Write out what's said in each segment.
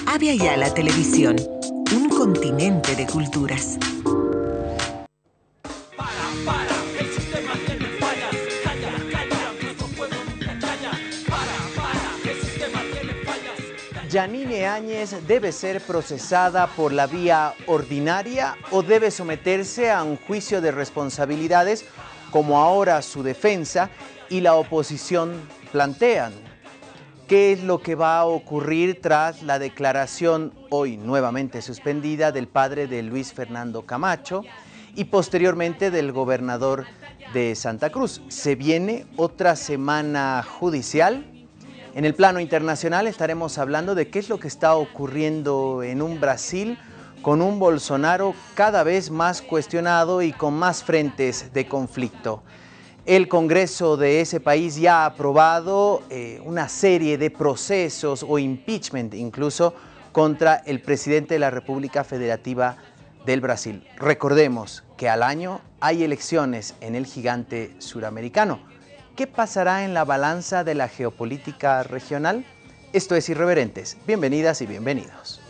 Avia Yala Televisión, un continente de culturas. El sistema tiene fallas. Calla, calla, nuestro pueblo nunca calla. El sistema tiene fallas. ¿Yanine Áñez debe ser procesada por la vía ordinaria o debe someterse a un juicio de responsabilidades como ahora su defensa y la oposición plantean? ¿Qué es lo que va a ocurrir tras la declaración hoy nuevamente suspendida del padre de Luis Fernando Camacho y posteriormente del gobernador de Santa Cruz? ¿Se viene otra semana judicial? En el plano internacional estaremos hablando de qué es lo que está ocurriendo en un Brasil con un Bolsonaro cada vez más cuestionado y con más frentes de conflicto. El Congreso de ese país ya ha aprobado una serie de procesos o impeachment incluso contra el presidente de la República Federativa del Brasil. Recordemos que al año hay elecciones en el gigante suramericano. ¿Qué pasará en la balanza de la geopolítica regional? Esto es Irreverentes. Bienvenidas y bienvenidos.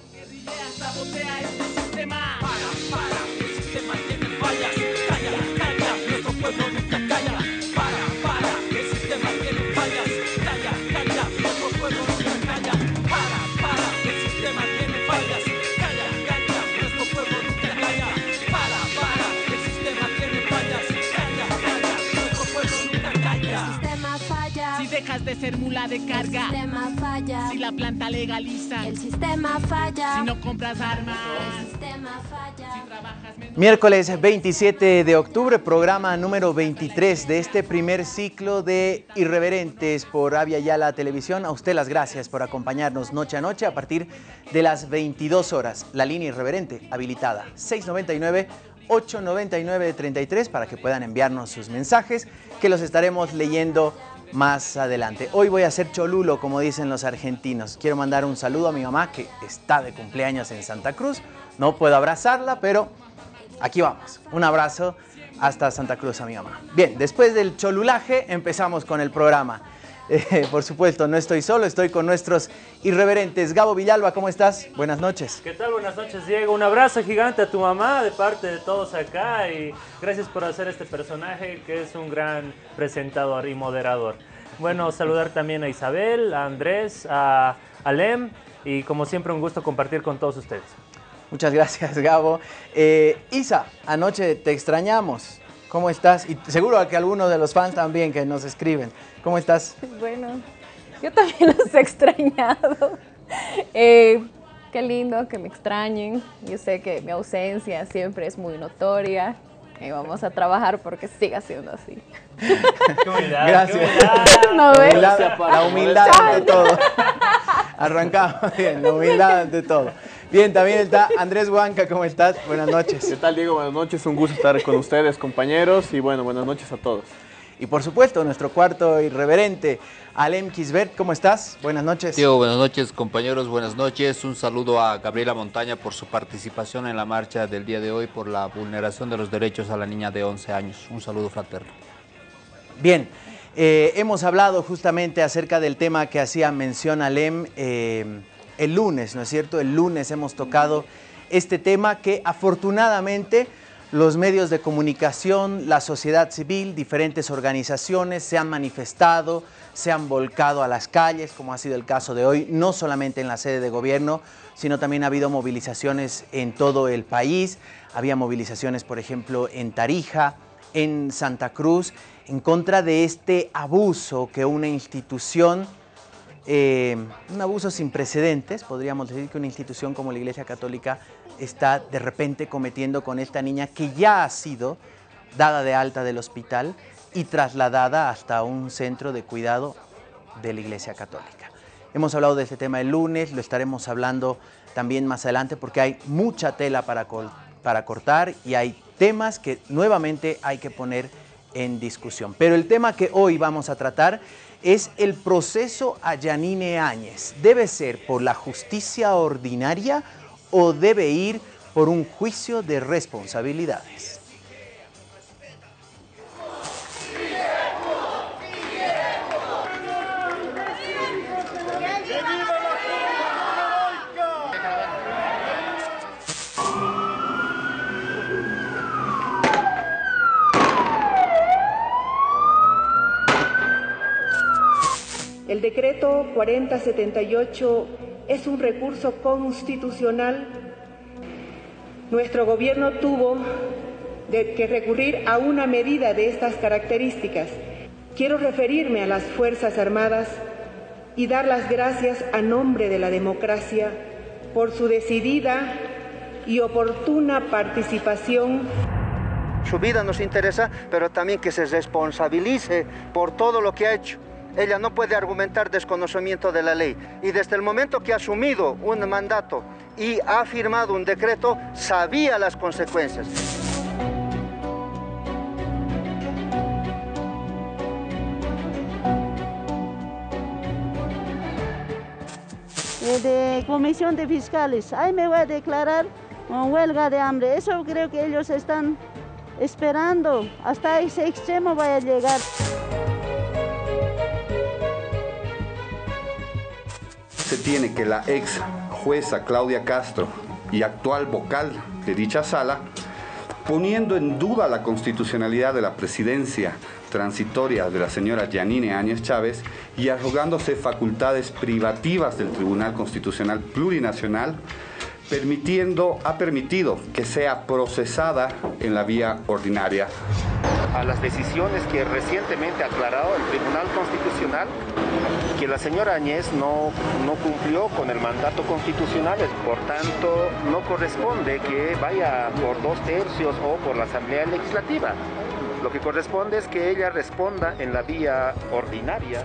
Dejas de ser mula de carga. El sistema falla. Si la planta legaliza. El sistema falla. Si no compras armas. El sistema falla. Si trabajas menos. Miércoles 27 de octubre, programa número 23 de este primer ciclo de Irreverentes por Avia Yala Televisión. A usted las gracias por acompañarnos noche a noche a partir de las 22 horas. La línea Irreverente habilitada 699-899-33 para que puedan enviarnos sus mensajes que los estaremos leyendo más adelante. Hoy voy a hacer cholulo, como dicen los argentinos. Quiero mandar un saludo a mi mamá que está de cumpleaños en Santa Cruz. No puedo abrazarla, pero aquí vamos. Un abrazo hasta Santa Cruz a mi mamá. Bien, después del cholulaje empezamos con el programa. Por supuesto, no estoy solo, estoy con nuestros irreverentes. Gabo Villalba, ¿cómo estás? Buenas noches. ¿Qué tal? Buenas noches, Diego. Un abrazo gigante a tu mamá de parte de todos acá y gracias por hacer este personaje que es un gran presentador y moderador. Bueno, saludar también a Isabel, a Andrés, a Alem y como siempre un gusto compartir con todos ustedes. Muchas gracias, Gabo. Isa, anoche te extrañamos. ¿Cómo estás? Y seguro que algunos de los fans también que nos escriben. ¿Cómo estás? Bueno, yo también los he extrañado. Qué lindo que me extrañen. Yo sé que mi ausencia siempre es muy notoria. Y vamos a trabajar porque siga siendo así. Qué humildad, gracias. qué humildad. ¿No ves? La humildad ante todo. Arrancamos bien, la humildad ante todo. Bien, también está Andrés Huanca, ¿cómo estás? Buenas noches. ¿Qué tal, Diego? Buenas noches, un gusto estar con ustedes, compañeros, y bueno, buenas noches a todos. Y por supuesto, nuestro cuarto irreverente, Alem Kisbert, ¿cómo estás? Buenas noches. Diego, buenas noches, compañeros, buenas noches. Un saludo a Gabriela Montaña por su participación en la marcha del día de hoy por la vulneración de los derechos a la niña de 11 años. Un saludo fraterno. Bien, hemos hablado justamente acerca del tema que hacía mención Alem el lunes, ¿no es cierto? El lunes hemos tocado este tema que afortunadamente los medios de comunicación, la sociedad civil, diferentes organizaciones se han manifestado, se han volcado a las calles, como ha sido el caso de hoy, no solamente en la sede de gobierno, sino también ha habido movilizaciones en todo el país. Había movilizaciones, por ejemplo, en Tarija, en Santa Cruz, en contra de este abuso que una institución, un abuso sin precedentes, podríamos decir que una institución como la Iglesia Católica está de repente cometiendo con esta niña que ya ha sido dada de alta del hospital y trasladada hasta un centro de cuidado de la Iglesia Católica. Hemos hablado de este tema el lunes, lo estaremos hablando también más adelante porque hay mucha tela para cortar y hay temas que nuevamente hay que poner en discusión. Pero el tema que hoy vamos a tratar es el proceso a Yanine Áñez. ¿Debe ser por la justicia ordinaria o debe ir por un juicio de responsabilidades? El decreto 4078 es un recurso constitucional. Nuestro gobierno tuvo que recurrir a una medida de estas características. Quiero referirme a las Fuerzas Armadas y dar las gracias a nombre de la democracia por su decidida y oportuna participación. Su vida nos interesa, pero también que se responsabilice por todo lo que ha hecho. Ella no puede argumentar desconocimiento de la ley. Y desde el momento que ha asumido un mandato y ha firmado un decreto, sabía las consecuencias. De comisión de fiscales, ahí me voy a declarar huelga de hambre. Eso creo que ellos están esperando, hasta ese extremo vaya a llegar. Se tiene que la ex jueza Claudia Castro y actual vocal de dicha sala, poniendo en duda la constitucionalidad de la presidencia transitoria de la señora Yanine Áñez Chávez y arrogándose facultades privativas del Tribunal Constitucional Plurinacional, ha permitido que sea procesada en la vía ordinaria. A las decisiones que recientemente ha aclarado el Tribunal Constitucional, que la señora Áñez no cumplió con el mandato constitucional, por tanto no corresponde que vaya por 2/3 o por la Asamblea Legislativa. Lo que corresponde es que ella responda en la vía ordinaria.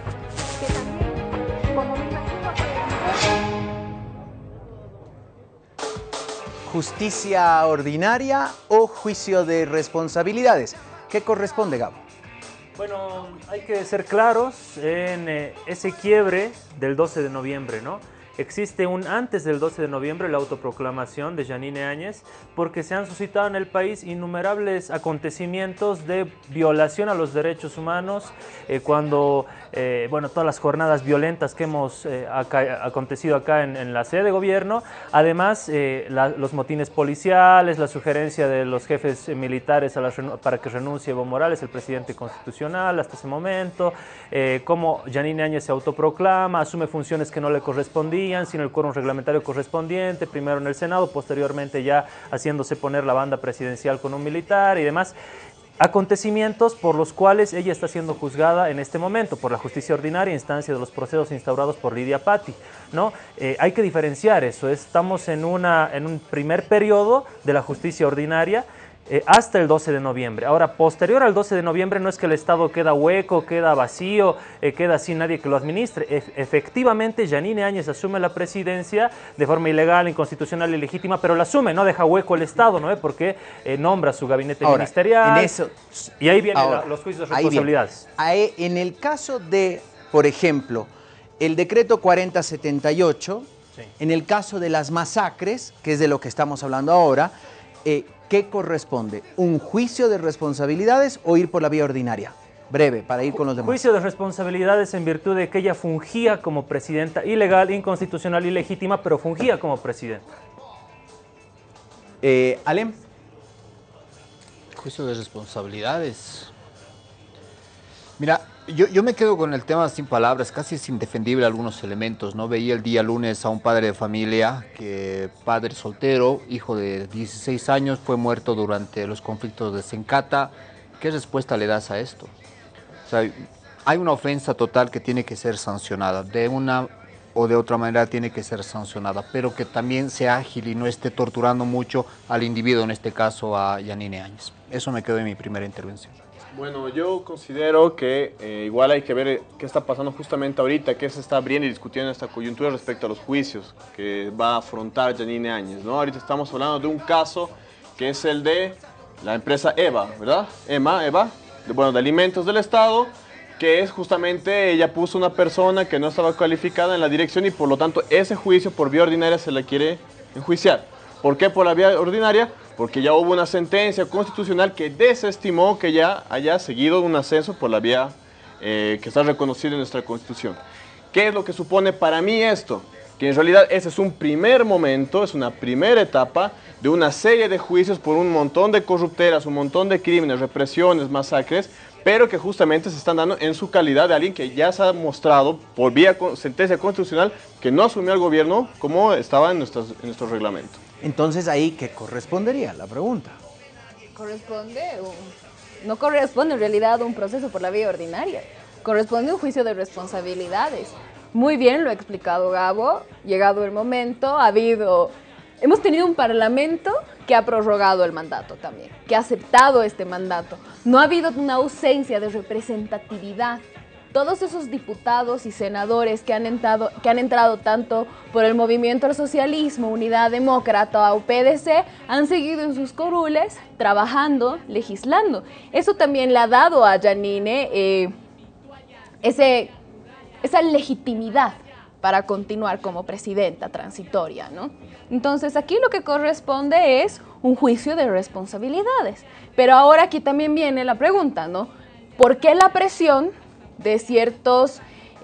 ¿Justicia ordinaria o juicio de responsabilidades? ¿Qué corresponde, Gabo? Bueno, hay que ser claros en ese quiebre del 12 de noviembre, ¿no? Existe antes del 12 de noviembre la autoproclamación de Yanine Áñez porque se han suscitado en el país innumerables acontecimientos de violación a los derechos humanos cuando, todas las jornadas violentas que hemos acontecido acá en la sede de gobierno, además los motines policiales, la sugerencia de los jefes militares para que renuncie Evo Morales, el presidente constitucional hasta ese momento, cómo Yanine Áñez se autoproclama, asume funciones que no le correspondían, sin el quórum reglamentario correspondiente, primero en el Senado, posteriormente ya haciéndose poner la banda presidencial con un militar y demás. Acontecimientos por los cuales ella está siendo juzgada en este momento por la justicia ordinaria, instancia de los procesos instaurados por Lidia Patti, ¿no? Hay que diferenciar eso, estamos en un primer periodo de la justicia ordinaria hasta el 12 de noviembre. Ahora, posterior al 12 de noviembre no es que el Estado queda hueco, queda vacío, queda sin nadie que lo administre. Efectivamente, Yanine Áñez asume la presidencia de forma ilegal, inconstitucional y ilegítima, pero la asume, no deja hueco el Estado, ¿no? Porque nombra su gabinete ministerial. En eso, y ahí vienen los juicios de responsabilidades. En el caso de, por ejemplo, el decreto 4078, sí, en el caso de las masacres, que es de lo que estamos hablando ahora, ¿qué corresponde? ¿Un juicio de responsabilidades o ir por la vía ordinaria? Breve, para ir con los demás. Juicio de responsabilidades en virtud de que ella fungía como presidenta ilegal, inconstitucional, ilegítima, pero fungía como presidenta. ¿Alem? Juicio de responsabilidades. Mira, yo me quedo con el tema sin palabras, casi es indefendible algunos elementos, ¿no? Veía el día lunes a un padre de familia, padre soltero, hijo de 16 años, fue muerto durante los conflictos de Sencata. ¿Qué respuesta le das a esto? O sea, hay una ofensa total que tiene que ser sancionada, de una o de otra manera tiene que ser sancionada, pero que también sea ágil y no esté torturando mucho al individuo, en este caso a Yanine Áñez. Eso me quedó en mi primera intervención. Bueno, yo considero que igual hay que ver qué está pasando justamente ahorita, qué se está abriendo y discutiendo en esta coyuntura respecto a los juicios que va a afrontar Yanine Áñez, ¿no? Ahorita estamos hablando de un caso que es el de la empresa EVA, ¿verdad? EVA, de alimentos del Estado, que es justamente, ella puso una persona que no estaba cualificada en la dirección y por lo tanto ese juicio por vía ordinaria se le quiere enjuiciar. ¿Por qué por la vía ordinaria? Porque ya hubo una sentencia constitucional que desestimó que ya haya seguido un ascenso por la vía que está reconocida en nuestra Constitución. ¿Qué es lo que supone para mí esto? Que en realidad ese es un primer momento, es una primera etapa de una serie de juicios por un montón de corrupteras, un montón de crímenes, represiones, masacres, pero que justamente se están dando en su calidad de alguien que ya se ha mostrado por vía sentencia constitucional que no asumió el gobierno como estaba en nuestro reglamento. Entonces ahí, ¿qué correspondería? La pregunta. No corresponde en realidad un proceso por la vía ordinaria, corresponde un juicio de responsabilidades. Muy bien lo ha explicado Gabo, llegado el momento, hemos tenido un parlamento que ha prorrogado el mandato también, que ha aceptado este mandato. No ha habido una ausencia de representatividad. Todos esos diputados y senadores que han entrado tanto por el movimiento al socialismo, Unidad Demócrata o PDC, han seguido en sus curules trabajando, legislando. Eso también le ha dado a Jeanine esa legitimidad para continuar como presidenta transitoria, ¿no? Entonces aquí lo que corresponde es un juicio de responsabilidades. Pero ahora aquí también viene la pregunta, ¿no? ¿Por qué la presión de ciertos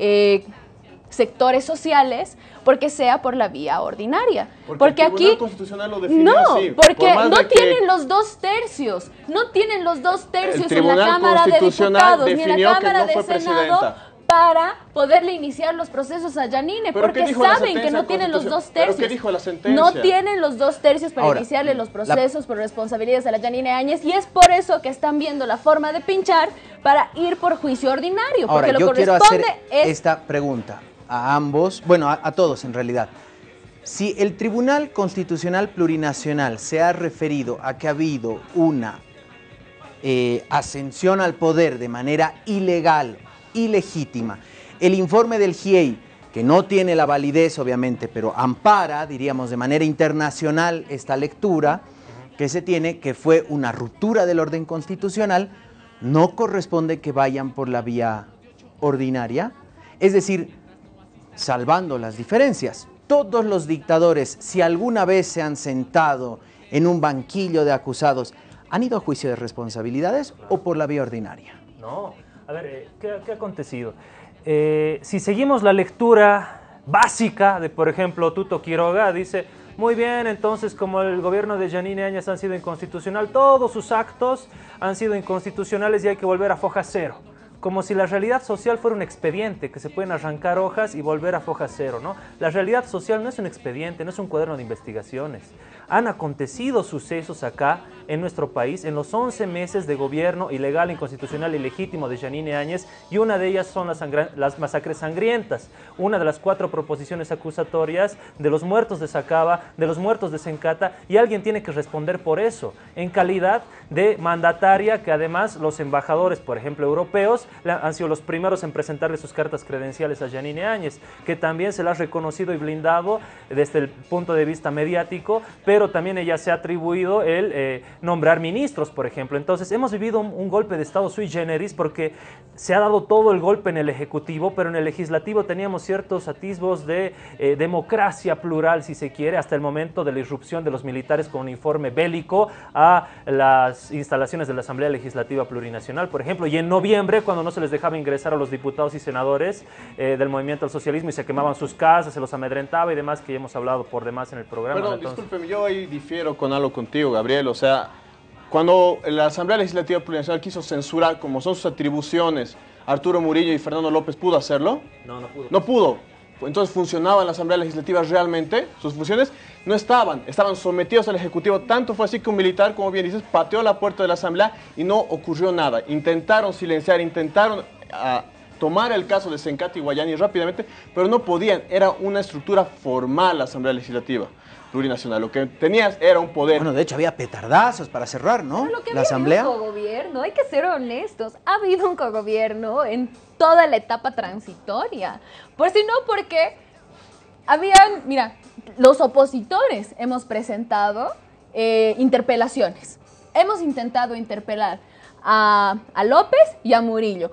sectores sociales porque sea por la vía ordinaria? Porque el Tribunal aquí Constitucional lo definió no, así, porque por más no de que tienen los 2/3, no tienen los 2/3 en la Tribunal Cámara de Constitucional Diputados ni en definió la que Cámara no fue de Senado presidenta. para poderle iniciar los procesos a Jeanine, ¿Pero qué porque dijo la saben que sentencia no tienen los constitucional? 2/3. ¿Pero qué dijo la sentencia? No tienen los 2/3 para Ahora, iniciarle los procesos por responsabilidades a la Jeanine Áñez, y es por eso que están viendo la forma de pinchar para ir por juicio ordinario, porque Ahora, lo yo quiero corresponde hacer es... esta pregunta a ambos, bueno, a todos en realidad. Si el Tribunal Constitucional Plurinacional se ha referido a que ha habido una ascensión al poder de manera ilegal, ilegítima, el informe del GIEI, que no tiene la validez obviamente, pero ampara, diríamos, de manera internacional esta lectura que se tiene, que fue una ruptura del orden constitucional, no corresponde que vayan por la vía ordinaria, es decir, salvando las diferencias. Todos los dictadores, si alguna vez se han sentado en un banquillo de acusados, ¿han ido a juicio de responsabilidades o por la vía ordinaria? No, a ver, ¿qué ha acontecido? Si seguimos la lectura básica de, por ejemplo, Tuto Quiroga, dice, muy bien, entonces como el gobierno de Jeanine Áñez han sido inconstitucional, todos sus actos han sido inconstitucionales y hay que volver a foja cero. Como si la realidad social fuera un expediente, que se pueden arrancar hojas y volver a foja cero, ¿no? La realidad social no es un expediente, no es un cuaderno de investigaciones. Han acontecido sucesos acá, en nuestro país, en los 11 meses de gobierno ilegal, inconstitucional y legítimo de Jeanine Áñez, y una de ellas son las masacres sangrientas. Una de las 4 proposiciones acusatorias de los muertos de Sacaba, de los muertos de Sencata, y alguien tiene que responder por eso, en calidad de mandataria, que además los embajadores, por ejemplo, europeos, han sido los primeros en presentarle sus cartas credenciales a Jeanine Áñez, que también se la ha reconocido y blindado desde el punto de vista mediático, pero también ella se ha atribuido el nombrar ministros, por ejemplo. Entonces hemos vivido un golpe de Estado sui generis porque se ha dado todo el golpe en el Ejecutivo, pero en el Legislativo teníamos ciertos atisbos de democracia plural, si se quiere, hasta el momento de la irrupción de los militares con uniforme bélico a las instalaciones de la Asamblea Legislativa Plurinacional, por ejemplo, y en noviembre, cuando no se les dejaba ingresar a los diputados y senadores del movimiento al socialismo y se quemaban sus casas, se los amedrentaba y demás, que ya hemos hablado por demás en el programa. Perdón, entonces... discúlpeme, yo ahí difiero con algo contigo, Gabriel. O sea, cuando la Asamblea Legislativa Plurinacional quiso censurar, como son sus atribuciones, Arturo Murillo y Fernando López, ¿pudo hacerlo? No, no pudo. No pudo. Entonces, ¿funcionaba la Asamblea Legislativa realmente? Sus funciones no estaban sometidos al Ejecutivo. Tanto fue así que un militar, como bien dices, pateó la puerta de la Asamblea y no ocurrió nada. Intentaron silenciar, intentaron tomar el caso de Sencata y Guayani rápidamente, pero no podían. Era una estructura formal la Asamblea Legislativa Plurinacional. Lo que tenías era un poder. Bueno, de hecho había petardazos para cerrar, ¿no? Pero lo que la había Asamblea. un cogobierno, hay que ser honestos, ha habido un cogobierno en toda la etapa transitoria. Por si no, porque habían, mira, los opositores hemos presentado interpelaciones. Hemos intentado interpelar a López y a Murillo.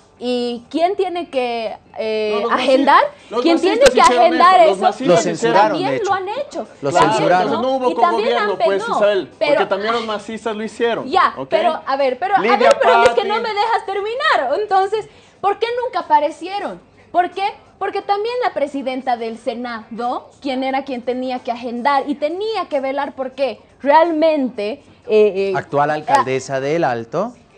¿Y quién tiene que agendar? ¿Quién tiene que agendar eso? Los censuraron, también de hecho. lo han hecho. Los También, censuraron. Entonces no hubo Y también cogobierno, han pues, no, Isabel, pero- porque también los masistas lo hicieron. Ya, ¿ok? pero a ver, pero Lidia es que Patti. no me dejas terminar. Entonces, ¿por qué nunca aparecieron? ¿Por qué? Porque también la presidenta del Senado, quien tenía que agendar y tenía que velar porque realmente... Actual alcaldesa del Alto.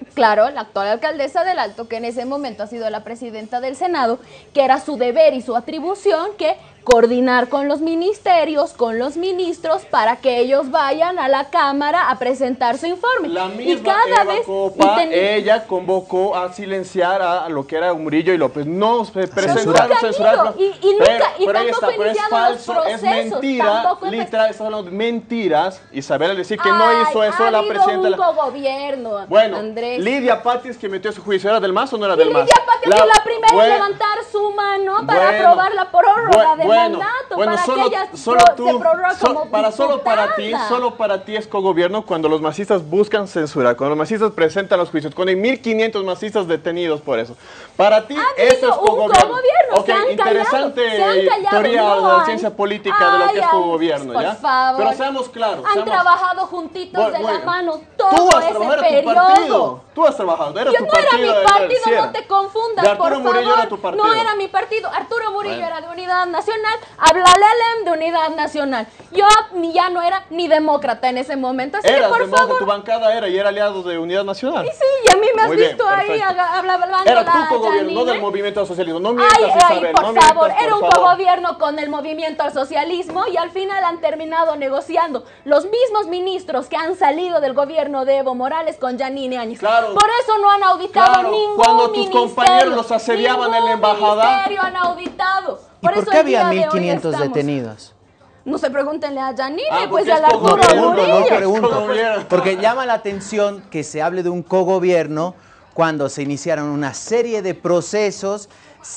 Claro, la actual alcaldesa del Alto, que en ese momento ha sido la presidenta del Senado, que era su deber y su atribución que coordinar con los ministerios, con los ministros, para que ellos vayan a la Cámara a presentar su informe. La misma Eva Copa, ella convocó a silenciar a lo que era Murillo y López. No se presentaron, censuraron. Pero ahí está, pero es falso, es mentira. Literal, estamos hablando de mentiras. Isabel, al decir que no hizo eso, la presidenta. Un cogobierno, bueno, Andrés. Lidia Páez, que metió su juicio, ¿era del MAS o no era del MAS? Lidia Páez fue la primera en levantar su mano para aprobar la prórroga del mandato, para que ella se prorrogue como diputada. Solo para ti es cogobierno cuando los masistas buscan censurar, cuando los masistas presentan los juicios, cuando hay 1.500 masistas detenidos por eso. Para ti eso es cogobierno. Ok, interesante teoría de la ciencia política de lo que es cogobierno, ¿ya? Favor. Pero seamos claros. Han trabajado juntitos de la mano todo ese periodo. Tú has trabajado, era tu partido. No era mi partido, no te confundas, por favor. Murillo era tu partido. No era mi partido. Arturo Murillo era de Unidad Nacional, Ablalelem de Unidad Nacional. Yo ya no era ni demócrata en ese momento, así que por favor. Tu bancada era y era aliado de Unidad Nacional. Y sí, y a mí me has visto ahí hablando era tu cogobierno, no del movimiento al socialismo. No mientas, Isabel, por favor, era un cogobierno con el movimiento al socialismo y al final han terminado negociando los mismos ministros que han salido del gobierno de Evo Morales con Yanine Áñez. Claro, por eso no han auditado ningún cuando tus compañeros los asediaban en la embajada. Ministerio han auditado. ¿Y por qué había 1.500 detenidos? No se pregúntenle a Yanine, pues a Arturo Murillo. No pregunto, porque llama la atención que se hable de un cogobierno cuando se iniciaron una serie de procesos,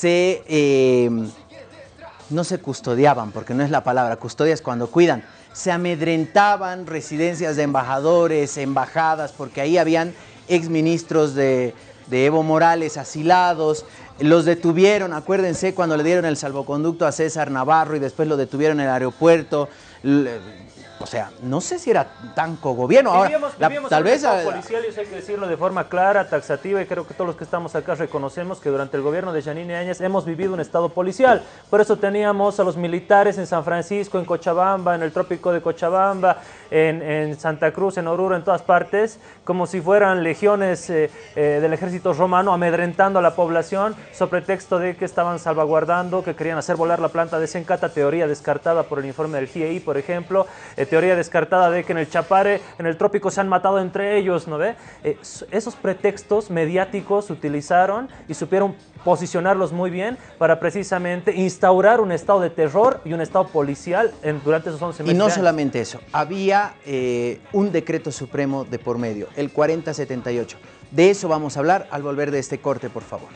no se custodiaban, porque no es la palabra, custodia es cuando cuidan, se amedrentaban residencias de embajadores, embajadas, porque ahí habían exministros de Evo Morales asilados, los detuvieron, acuérdense cuando le dieron el salvoconducto a César Navarro y después lo detuvieron en el aeropuerto. O sea, no sé si era tan cogobierno. Ahora, vivíamos tal vez policial, y eso hay que decirlo de forma clara, taxativa, y creo que todos los que estamos acá reconocemos que durante el gobierno de Yanine Áñez hemos vivido un estado policial. Por eso teníamos a los militares en San Francisco, en Cochabamba, en el trópico de Cochabamba, en Santa Cruz, en Oruro, en todas partes, como si fueran legiones del ejército romano amedrentando a la población sobre pretexto de que estaban salvaguardando, que querían hacer volar la planta de Sencata, teoría descartada por el informe del GIEI, por ejemplo, teoría descartada de que en el Chapare, en el trópico, se han matado entre ellos, ¿no ve? Esos pretextos mediáticos se utilizaron y supieron posicionarlos muy bien para precisamente instaurar un estado de terror y un estado policial durante esos 11 meses. Y no solamente eso, había un decreto supremo de por medio, el 4078. De eso vamos a hablar al volver de este corte, por favor.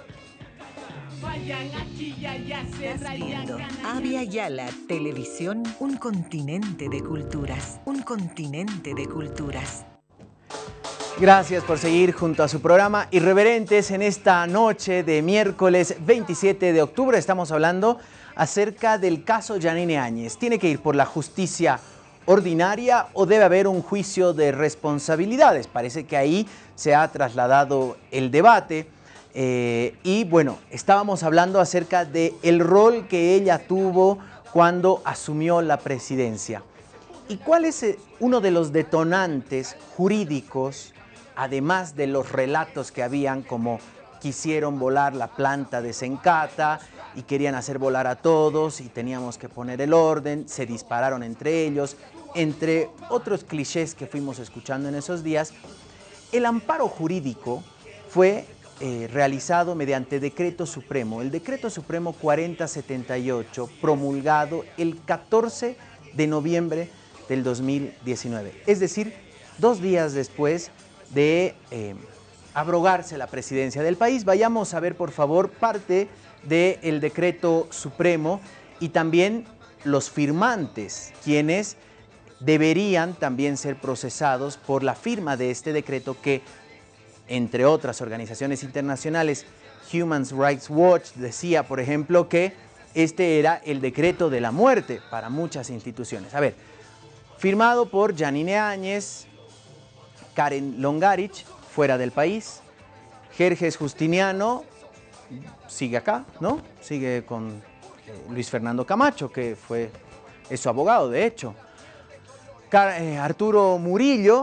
Estás viendo Avia Yala Televisión, un continente de culturas, un continente de culturas. Gracias por seguir junto a su programa Irreverentes en esta noche de miércoles 27 de octubre. Estamos hablando acerca del caso Yanine Áñez. ¿Tiene que ir por la justicia ordinaria o debe haber un juicio de responsabilidades? Parece que ahí se ha trasladado el debate. Y bueno, estábamos hablando acerca del rol que ella tuvo cuando asumió la presidencia. ¿Y cuál es uno de los detonantes jurídicos, además de los relatos que habían, como quisieron volar la planta de Sencata y querían hacer volar a todos y teníamos que poner el orden, se dispararon entre ellos, entre otros clichés que fuimos escuchando en esos días? El amparo jurídico fue realizado mediante decreto supremo, el decreto supremo 4078, promulgado el 14 de noviembre del 2019, es decir, 2 días después de abrogarse la presidencia del país. Vayamos a ver, por favor, parte del decreto supremo y también los firmantes, quienes deberían también ser procesados por la firma de este decreto que, entre otras organizaciones internacionales, Human Rights Watch decía, por ejemplo, que este era el decreto de la muerte para muchas instituciones. A ver, firmado por Yanine Áñez, Karen Longarich, fuera del país, Jerjes Justiniano, sigue acá, ¿no? Sigue con Luis Fernando Camacho, que es su abogado, de hecho. Arturo Murillo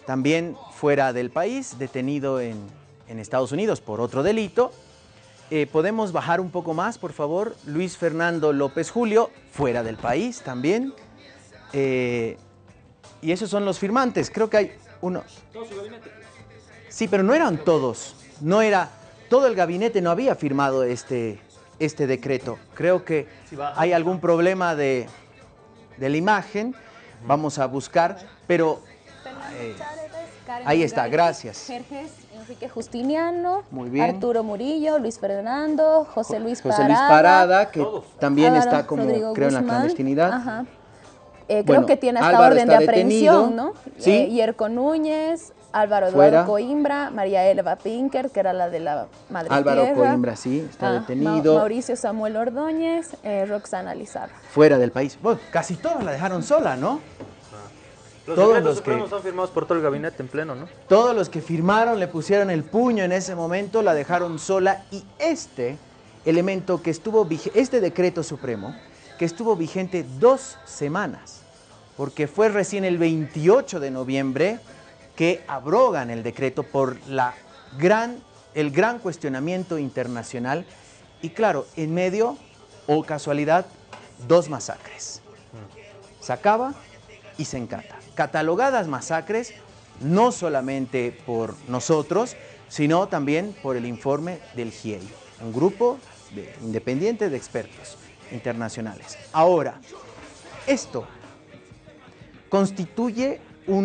también fuera del país, detenido en Estados Unidos por otro delito. ¿Podemos bajar un poco más, por favor? Luis Fernando López Julio, fuera del país también. Y esos son los firmantes. Creo que hay uno. Todo su gabinete. Sí, pero no eran todos. No era. Todo el gabinete no había firmado este decreto. Creo que hay algún problema de la imagen. Vamos a buscar, pero ahí está, gracias. Jerjes, Enrique Justiniano, Muy bien. Arturo Murillo, Luis Fernando, José Luis Parada, que también Álvaro está como, Rodrigo creo, en la Guzmán. clandestinidad. Ajá. Bueno, creo que tiene hasta Álvaro orden de está aprehensión, detenido. ¿no? Sí. Yerko Núñez, Álvaro Fuera. Eduardo Coimbra, María Elba Pinker, que era la de la Madre Álvaro Tierra. Coimbra, sí, está detenido. Mauricio Samuel Ordóñez, Roxana Lizarra. Fuera del país. Bueno, casi todos la dejaron sola, ¿no? Los Todos decretos los que- supremos son firmados por todo el gabinete en pleno, ¿no? Todos los que firmaron le pusieron el puño en ese momento, la dejaron sola, y este elemento que estuvo vigente, este decreto supremo, que estuvo vigente 2 semanas, porque fue recién el 28 de noviembre que abrogan el decreto por el gran cuestionamiento internacional, y claro, en medio, o casualidad, 2 masacres. Se acaba y se encata. Catalogadas masacres, no solamente por nosotros, sino también por el informe del GIEI, un grupo independiente de expertos internacionales. Ahora, esto constituye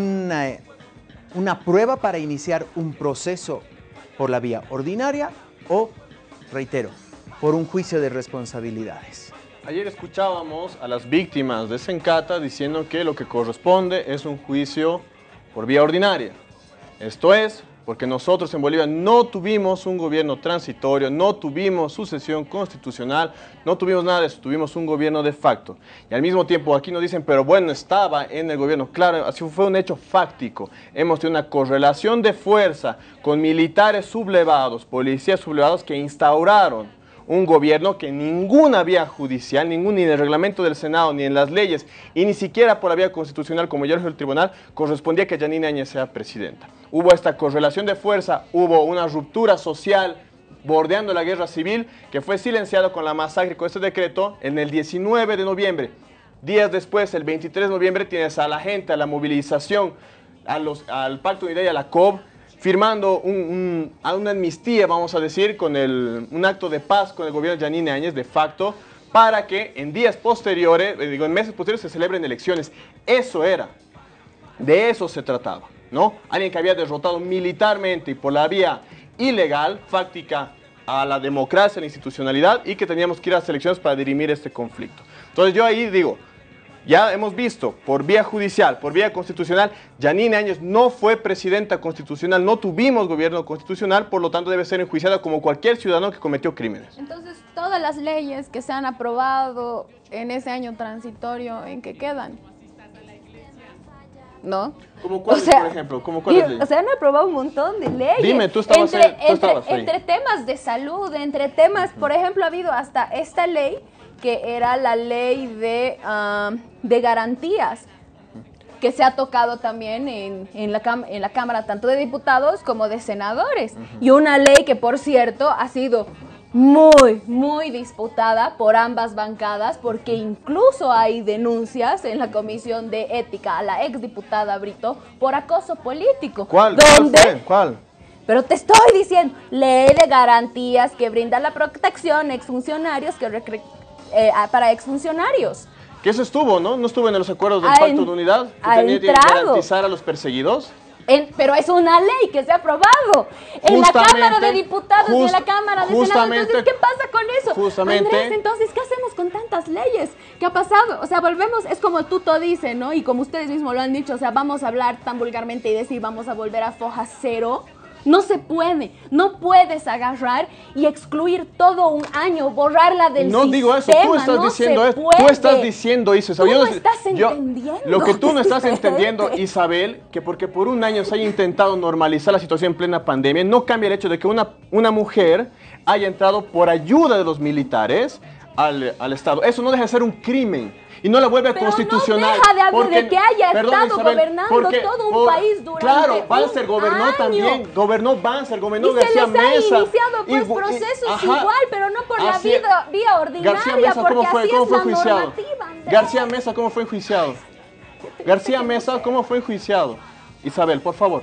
una prueba para iniciar un proceso por la vía ordinaria o, reitero, por un juicio de responsabilidades. Ayer escuchábamos a las víctimas de Sencata diciendo que lo que corresponde es un juicio por vía ordinaria. Esto es porque nosotros en Bolivia no tuvimos un gobierno transitorio, no tuvimos sucesión constitucional, no tuvimos nada de eso, tuvimos un gobierno de facto. Y al mismo tiempo aquí nos dicen, pero bueno, estaba en el gobierno. Claro, así fue un hecho fáctico. Hemos tenido una correlación de fuerza con militares sublevados, policías sublevados que instauraron un gobierno que ninguna vía judicial, ni en el reglamento del Senado, ni en las leyes, y ni siquiera por la vía constitucional, como ya lo dijo el tribunal, correspondía que Yanine Áñez sea presidenta. Hubo esta correlación de fuerza, hubo una ruptura social bordeando la guerra civil, que fue silenciado con la masacre, con este decreto, en el 19 de noviembre. Días después, el 23 de noviembre, tienes a la gente, a la movilización, al Pacto de Unidad y a la COB, firmando una amnistía, vamos a decir, con un acto de paz con el gobierno de Yanine Áñez, de facto, para que en días posteriores, en meses posteriores, se celebren elecciones. Eso era, de eso se trataba, ¿no? Alguien que había derrotado militarmente y por la vía ilegal, fáctica, a la democracia, a la institucionalidad, y que teníamos que ir a las elecciones para dirimir este conflicto. Entonces yo ahí digo, ya hemos visto, por vía judicial, por vía constitucional, Yanine Áñez no fue presidenta constitucional, no tuvimos gobierno constitucional, por lo tanto debe ser enjuiciada como cualquier ciudadano que cometió crímenes. Entonces, todas las leyes que se han aprobado en ese año transitorio, ¿en qué quedan? ¿No? ¿Como cuál, por ejemplo? ¿Como cuáles leyes? Se han aprobado un montón de leyes. Dime, tú estabas ahí. Entre temas de salud, entre temas, por ejemplo, ha habido hasta esta ley, que era la ley de garantías, que se ha tocado también en la Cámara, tanto de diputados como de senadores. Y una ley que, por cierto, ha sido muy disputada por ambas bancadas, porque incluso hay denuncias en la Comisión de Ética a la exdiputada Brito por acoso político. ¿Cuál? ¿Cuál? Pero te estoy diciendo, ley de garantías que brinda la protección a exfuncionarios para exfuncionarios. Que eso estuvo, ¿no? ¿No estuvo en los acuerdos del Pacto de Unidad? Que tenía que garantizar a los perseguidos. Pero es una ley que se ha aprobado en la Cámara de Diputados y en la Cámara de Senadores. Entonces, ¿qué pasa con eso? Justamente. Andrés, entonces, ¿qué hacemos con tantas leyes? ¿Qué ha pasado? O sea, volvemos, es como Tuto dice, ¿no? Y como ustedes mismos lo han dicho, o sea, vamos a hablar tan vulgarmente y decir, vamos a volver a foja cero. No se puede, no puedes agarrar y excluir todo un año, borrarla del sistema. No digo eso, tú estás diciendo eso. Tú estás diciendo eso. Tú no estás entendiendo. Lo que tú no estás entendiendo, Isabel, que porque por un año se haya intentado normalizar la situación en plena pandemia, no cambia el hecho de que una mujer haya entrado por ayuda de los militares al Estado. Eso no deja de ser un crimen. y no la vuelve Pero constitucional. no deja de hablar porque, de que haya perdón, estado Isabel, gobernando porque todo un país durante Claro, Banzer gobernó año. también, gobernó Banzer, gobernó Y García se les ha Mesa. iniciado pues procesos ajá, igual, pero no por la así- vía ordinaria, García Mesa, porque ¿cómo fue, así cómo es fue la enjuiciado? normativa, Andrés. García Mesa, ¿cómo fue enjuiciado? García Mesa, ¿cómo fue enjuiciado? Isabel, por favor.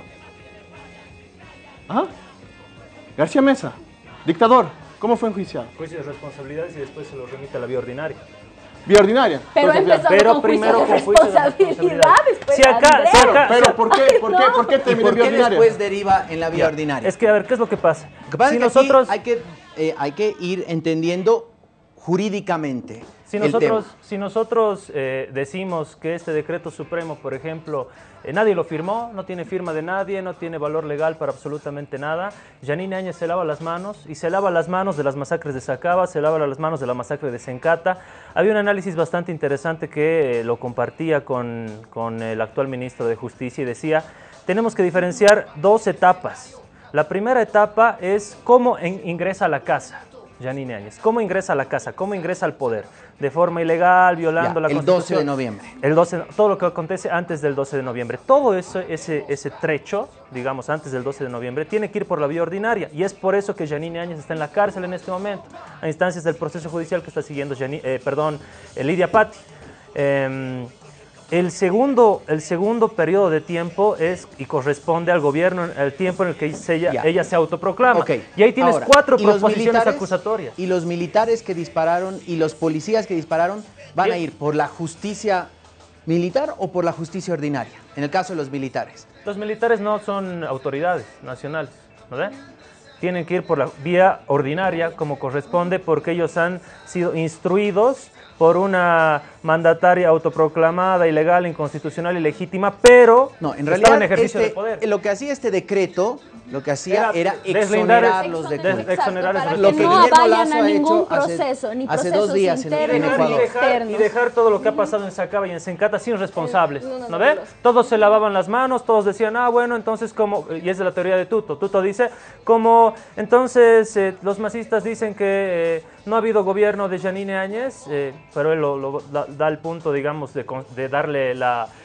¿Ah? García Mesa, dictador, ¿cómo fue enjuiciado? Juicio de responsabilidades y después se lo remite a la vía ordinaria. Vía ordinaria. Pero Entonces, empezó con juicio de responsabilidades. Pues, Si acá, pero ¿por qué? ¿Por qué ¿Y terminó por en vía qué ordinaria? después deriva en la vía ordinaria? Es que, a ver, ¿qué es lo que pasa? Lo que pasa Si es que nosotros... aquí hay que ir entendiendo jurídicamente Si el tema. nosotros decimos que este decreto supremo, por ejemplo, nadie lo firmó, no tiene firma de nadie, no tiene valor legal para absolutamente nada, Yanine Áñez se lava las manos, y se lava las manos de las masacres de Sacaba, se lava las manos de la masacre de Sencata. Había un análisis bastante interesante que lo compartía con el actual ministro de Justicia y decía, tenemos que diferenciar dos etapas. La primera etapa es cómo ingresa a la casa Yanine Áñez. ¿Cómo ingresa a la casa? ¿Cómo ingresa al poder? De forma ilegal, violando la Constitución. El 12 de noviembre. Todo lo que acontece antes del 12 de noviembre. Todo eso, ese trecho, digamos, antes del 12 de noviembre, tiene que ir por la vía ordinaria. Y es por eso que Yanine Áñez está en la cárcel en este momento, a instancias del proceso judicial que está siguiendo Lidia Patti. El segundo periodo de tiempo es y corresponde al gobierno, el tiempo en el que ella se autoproclama. Okay. Y ahí tienes Ahora, 4 ¿y los proposiciones militares? acusatorias. Y los militares que dispararon y los policías que dispararon van a ir por la justicia militar o por la justicia ordinaria, en el caso de los militares. Los militares no son autoridades nacionales, ¿no ve? Tienen que ir por la vía ordinaria como corresponde porque ellos han sido instruidos por una mandataria autoproclamada, ilegal, inconstitucional, ilegítima, pero no, en estaba realidad en ejercicio de poder. lo que hacía este decreto, lo que hacía era deslindar exonerarlos de culpa. exonerar para Lo que que no Guillermo vayan Lazo a ha ningún hecho proceso, ni hace procesos 2 días internos en Ecuador. Y dejar todo lo que ha pasado en Sacaba y en Sencata sin responsables, No, ¿no ve? no. Todos se lavaban las manos, todos decían, bueno, entonces como, y es de la teoría de Tuto. Tuto dice, como entonces los masistas dicen que no ha habido gobierno de Yanine Áñez, pero él da el punto, digamos, de darle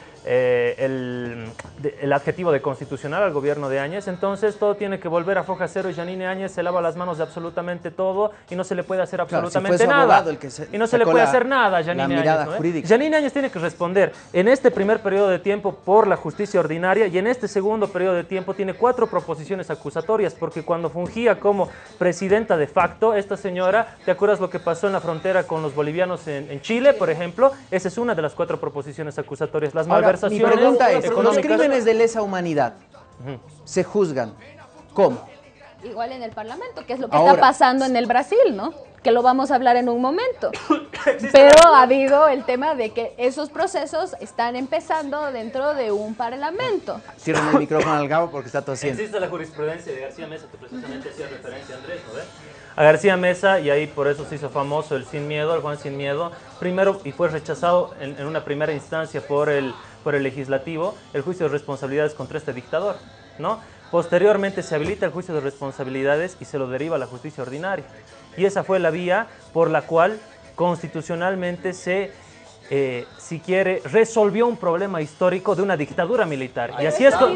el adjetivo de constitucional al gobierno de Áñez. Entonces todo tiene que volver a foja cero y Yanine Áñez se lava las manos de absolutamente todo y no se le puede hacer absolutamente nada. Y no se le puede hacer nada a Yanine Áñez, ¿no? Yanine Áñez tiene que responder en este primer periodo de tiempo por la justicia ordinaria y en este segundo periodo de tiempo tiene 4 proposiciones acusatorias porque cuando fungía como presidenta de facto, esta señora, ¿te acuerdas lo que pasó en la frontera con los bolivianos en Chile, por ejemplo? Esa es una de las 4 proposiciones acusatorias. Las malversaciones. Mi pregunta es, los económicas. crímenes de lesa humanidad se juzgan ¿cómo? Igual en el Parlamento, que es lo que Ahora, está pasando en el Brasil, ¿no? Que lo vamos a hablar en un momento. Pero ha habido el tema de que esos procesos están empezando dentro de un parlamento. Cierren el micrófono al Gabo porque está tosiendo. Existe la jurisprudencia de García Mesa que precisamente hacía referencia a Andrés, ¿no ve? A García Mesa, y ahí por eso se hizo famoso el Sin Miedo, el Juan Sin Miedo, primero, y fue rechazado en una primera instancia por el legislativo, el juicio de responsabilidades contra este dictador, ¿no? Posteriormente se habilita el juicio de responsabilidades y se lo deriva a la justicia ordinaria. Y esa fue la vía por la cual constitucionalmente se, si quiere, resolvió un problema histórico de una dictadura militar. Y así es como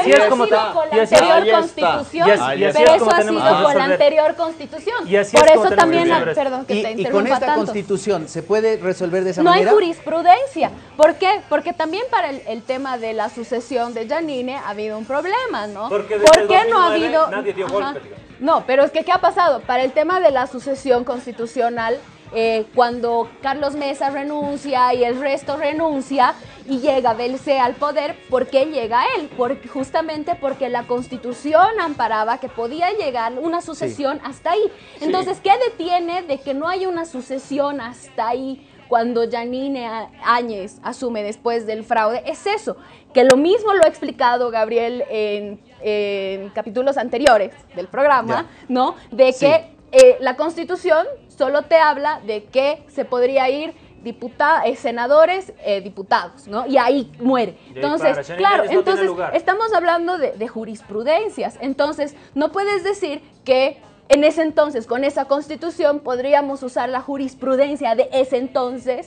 tenemos con la anterior constitución. Por eso también, perdón que te y con interrumpa esta tanto. constitución, ¿se puede resolver de esa No hay manera? jurisprudencia. ¿Por qué? Porque también para el tema de la sucesión de Yanine ha habido un problema, ¿no? ¿Por qué no ha habido? Nadie dio golpe, digamos. No, pero es que ¿qué ha pasado? Para el tema de la sucesión constitucional, cuando Carlos Mesa renuncia y el resto renuncia y llega Belcé al poder, ¿por qué llega él? Justamente porque la Constitución amparaba que podía llegar una sucesión hasta ahí. Entonces, ¿qué detiene de que no haya una sucesión hasta ahí? Cuando Yanine Áñez asume después del fraude, es eso, que lo mismo lo ha explicado Gabriel en capítulos anteriores del programa, ¿no? De que la Constitución solo te habla de que se podría ir senadores, diputados, ¿no? Y ahí muere. Entonces, claro, entonces estamos hablando de jurisprudencias. Entonces, no puedes decir que en ese entonces, con esa constitución, podríamos usar la jurisprudencia de ese entonces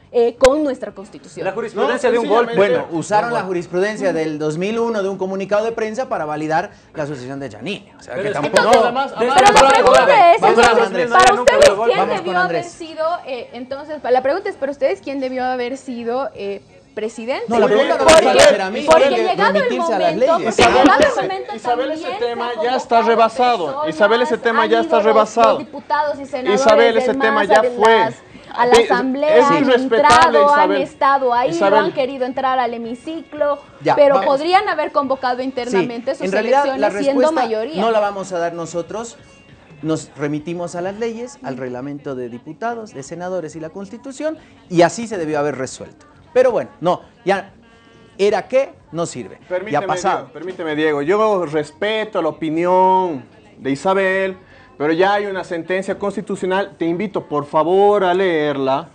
con nuestra Constitución. La jurisprudencia de un golpe. Bueno, usaron la jurisprudencia del 2001 de un comunicado de prensa para validar la sucesión de Janine. O sea, que tampoco... Pero la pregunta es, entonces, para ustedes, ¿quién debió haber sido, entonces, la pregunta es, para ustedes, ¿quién debió haber sido presidente? No, la pregunta no me va a hacer a mí, porque tiene que llegado el remitirse a las momento, leyes. Isabel, ese tema ya está rebasado. Isabel, ese tema ya está rebasado. Los diputados y senadores Isabel, ese tema ya fue. A la asamblea es han irrespetable, entrado, han Isabel. estado ahí, Isabel. no han querido entrar al hemiciclo, Ya, pero vamos. podrían haber convocado internamente sus en realidad, la elecciones siendo respuesta mayoría. no la vamos a dar nosotros. Nos remitimos a las leyes, al reglamento de diputados, de senadores y la Constitución, y así se debió haber resuelto. Pero bueno, no, ya era que no sirve. Ya ha pasado. Permíteme, Diego, yo respeto la opinión de Isabel, pero ya hay una sentencia constitucional, te invito por favor a leerla,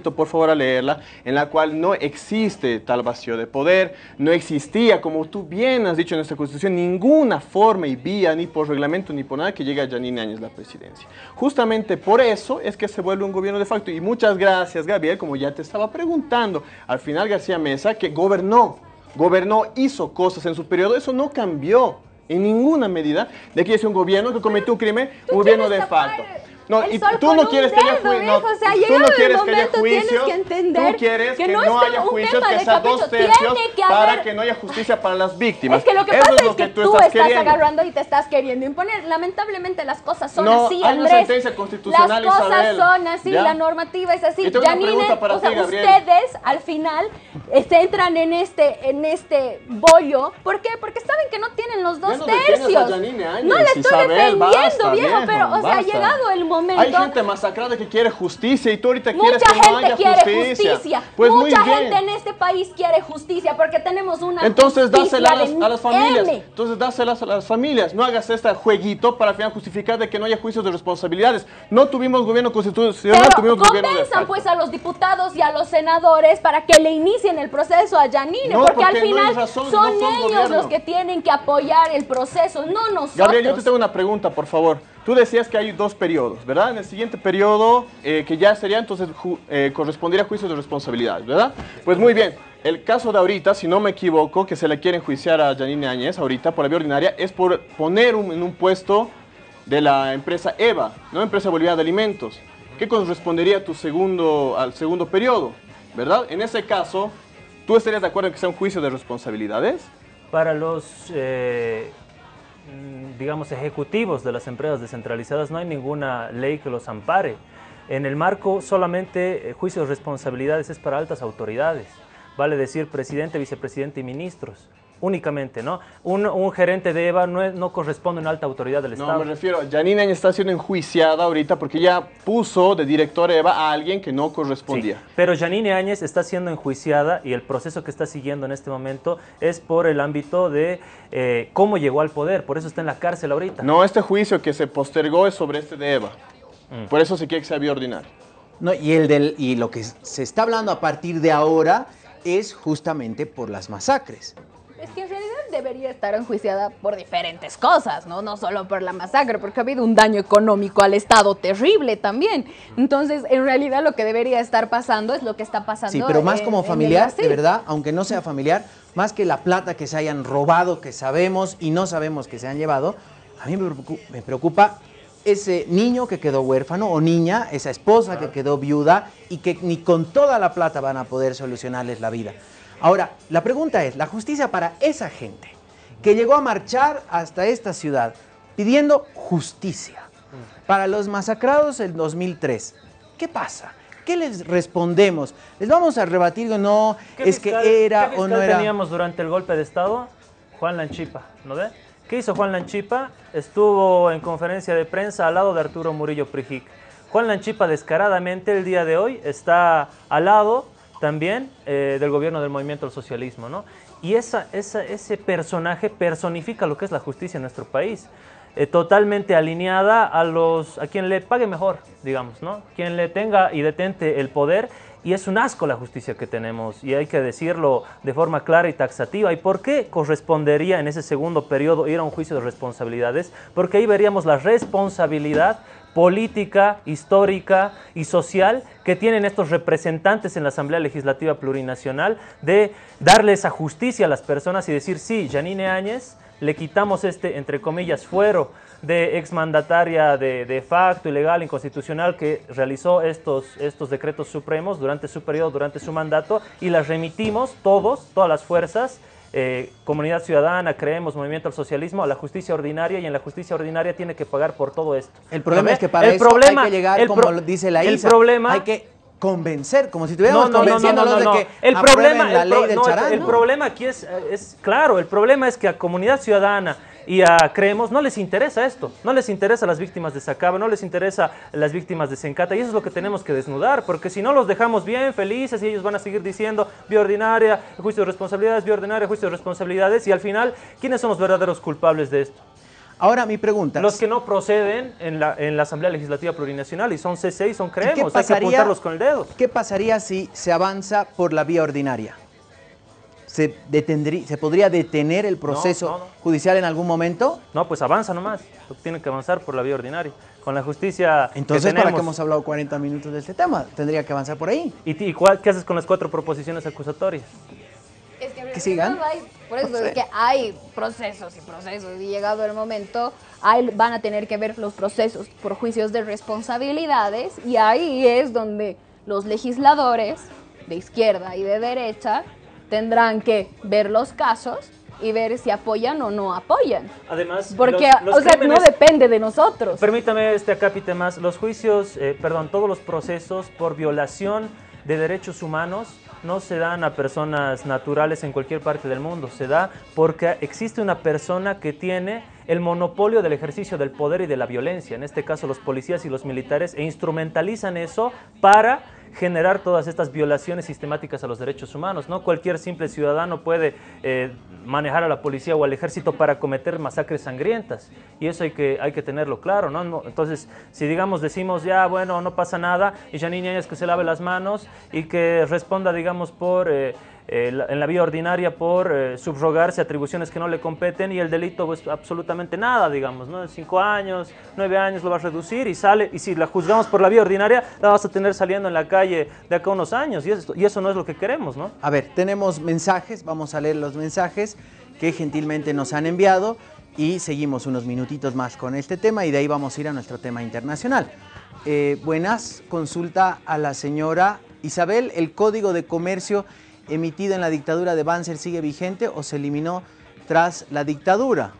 en la cual no existe tal vacío de poder, no existía, como tú bien has dicho en nuestra Constitución, ninguna forma y vía, ni por reglamento, ni por nada que llegue a Janine Áñez la presidencia. Justamente por eso es que se vuelve un gobierno de facto, y muchas gracias, Gabriel, como ya te estaba preguntando, al final García Mesa, que gobernó, hizo cosas en su periodo, eso no cambió en ninguna medida de que es un gobierno que cometió un crimen, un gobierno de facto. No, y tú no quieres que haya juicios. O sea, Tú no quieres el que haya momento, juicios. tienes que entender Tú quieres que no es haya un juicios, tema que de sea capricho. 2 tercios Tiene que para haber... que no haya justicia para las víctimas. Es que lo que Eso pasa es que tú estás queriendo. agarrando y te estás queriendo imponer. Lamentablemente las cosas son No, así, hay una Andrés. sentencia constitucional, Las cosas Isabel. son así, ¿Ya? la normativa es así. Y tengo una Janine, pregunta para o sea, ti, Gabriel. ustedes al final se entran en este bollo. ¿Por qué? Porque saben que no tienen los dos Ya no defiendas a tercios. Janine Áñez, No la estoy Isabel, defendiendo, basta, viejo, viejo, pero, o sea, ha basta. llegado el momento. Hay gente masacrada que quiere justicia y tú ahorita Mucha quieres que no gente haya quiere justicia. Pues muy Mucha bien. gente en este país quiere justicia porque tenemos una Entonces justicia dáselas de a las familias. M. Entonces dáselas a las familias. No hagas este jueguito para al final justificar de que no haya juicios de responsabilidades. No tuvimos gobierno constitucional, Pero tuvimos gobierno de convenzan facto. pues a los diputados y a los senadores para que le inicien el proceso a Janine, No, porque al porque no hay final razón, son no son ellos gobierno. los que tienen que apoyar el proceso, no nosotros. Gabriel, yo te tengo una pregunta, por favor. Tú decías que hay 2 periodos, ¿verdad? En el siguiente periodo, que ya sería entonces correspondería a juicios de responsabilidades, ¿verdad? Pues muy bien. El caso de ahorita, si no me equivoco, que se le quiere enjuiciar a Janine Áñez ahorita por la vía ordinaria, es por poner en un puesto de la empresa EVA, ¿no? Empresa Boliviana de Alimentos, que correspondería a al segundo periodo, ¿verdad? En ese caso, ¿tú estarías de acuerdo en que sea un juicio de responsabilidades? Para los, digamos, ejecutivos de las empresas descentralizadas no hay ninguna ley que los ampare. En el marco solamente juicio de responsabilidades es para altas autoridades, vale decir presidente, vicepresidente y ministros. Únicamente, ¿no? Un gerente de EVA no corresponde a una alta autoridad del Estado. No, me refiero, Janine Áñez está siendo enjuiciada ahorita porque ya puso de director EVA a alguien que no correspondía. Sí, pero Janine Áñez está siendo enjuiciada y el proceso que está siguiendo en este momento es por el ámbito de cómo llegó al poder, por eso está en la cárcel ahorita. No, este juicio que se postergó es sobre este de EVA. Por eso se quiere que sea vía ordinaria. No, y lo que se está hablando a partir de ahora es justamente por las masacres. Es que en realidad debería estar enjuiciada por diferentes cosas, ¿no? No solo por la masacre, porque ha habido un daño económico al Estado terrible también. Entonces, en realidad lo que debería estar pasando es lo que está pasando. Sí, pero más como en familiar, el Brasil. de verdad, aunque no sea familiar, más que la plata que se hayan robado, que sabemos y no sabemos que se han llevado, a mí me preocupa ese niño que quedó huérfano o niña, esa esposa que quedó viuda y que ni con toda la plata van a poder solucionarles la vida. Ahora, la pregunta es, la justicia para esa gente que llegó a marchar hasta esta ciudad pidiendo justicia para los masacrados en 2003, ¿qué pasa? ¿Qué les respondemos? ¿Les vamos a rebatir o no? ¿Es que era o no era? Teníamos durante el golpe de Estado? Juan Lanchipa, ¿no ve? ¿Qué hizo Juan Lanchipa? Estuvo en conferencia de prensa al lado de Arturo Murillo Prijic. Juan Lanchipa descaradamente el día de hoy está al lado también del gobierno del movimiento al socialismo, ¿no? Y ese personaje personifica lo que es la justicia en nuestro país, totalmente alineada a quien le pague mejor, digamos, ¿no? Quien le tenga y detente el poder, y es un asco la justicia que tenemos, y hay que decirlo de forma clara y taxativa. ¿Y por qué correspondería en ese segundo periodo ir a un juicio de responsabilidades? Porque ahí veríamos la responsabilidad política, histórica y social que tienen estos representantes en la Asamblea Legislativa Plurinacional de darle esa justicia a las personas y decir, sí, Yanine Áñez, le quitamos este, entre comillas, fuero de exmandataria de facto, ilegal, inconstitucional, que realizó estos decretos supremos durante su periodo, durante su mandato, y las remitimos todas las fuerzas, Comunidad Ciudadana, Creemos, Movimiento al Socialismo, a la justicia ordinaria, y en la justicia ordinaria tiene que pagar por todo esto. El problema es que para eso hay que llegar, como dice la ISA, hay que convencer, como si estuviéramos convenciéndolos de que aprueben la ley del charán. El problema aquí es claro, el problema es que a Comunidad Ciudadana y a Creemos no les interesa esto, no les interesa las víctimas de Sacaba, no les interesa las víctimas de Sencata, y eso es lo que tenemos que desnudar, porque si no los dejamos bien felices y ellos van a seguir diciendo vía ordinaria, juicio de responsabilidades, vía ordinaria, juicio de responsabilidades, y al final, ¿quiénes son los verdaderos culpables de esto? Ahora mi pregunta. Los que no proceden en la Asamblea Legislativa Plurinacional y son CC y son Creemos, hay que apuntarlos con el dedo. ¿Qué pasaría si se avanza por la vía ordinaria? ¿Se podría detener el proceso judicial en algún momento? No, pues avanza nomás. Tienen que avanzar por la vía ordinaria. Con la justicia entonces, ¿para qué hemos hablado 40 minutos de este tema? Tendría que avanzar por ahí. ¿Y qué haces con las 4 proposiciones acusatorias? Es que sigan. Por eso es que hay procesos y llegado el momento van a tener que ver los procesos por juicios de responsabilidades, y ahí es donde los legisladores de izquierda y de derecha tendrán que ver los casos y ver si apoyan o no apoyan. Además, porque no depende de nosotros. Permítame acápite más. Los juicios, todos los procesos por violación de derechos humanos no se dan a personas naturales en cualquier parte del mundo. Se da porque existe una persona que tiene el monopolio del ejercicio del poder y de la violencia, en este caso los policías y los militares, e instrumentalizan eso para generar todas estas violaciones sistemáticas a los derechos humanos. No cualquier simple ciudadano puede manejar a la policía o al ejército para cometer masacres sangrientas, y eso hay que tenerlo claro, ¿no? Entonces, si decimos ya, bueno, no pasa nada, y Yanine Áñez que se lave las manos y que responda, digamos, en la vía ordinaria por subrogarse atribuciones que no le competen, y el delito pues absolutamente nada, digamos, ¿no? 5 años, 9 años lo va a reducir y sale, y si la juzgamos por la vía ordinaria la vas a tener saliendo en la calle de acá unos años, y eso no es lo que queremos, ¿no? A ver, tenemos mensajes, vamos a leer los mensajes que gentilmente nos han enviado y seguimos unos minutitos más con este tema, y de ahí vamos a ir a nuestro tema internacional. Buenas, consulta a la señora Isabel, ¿el Código de Comercio emitido en la dictadura de Banzer sigue vigente o se eliminó tras la dictadura?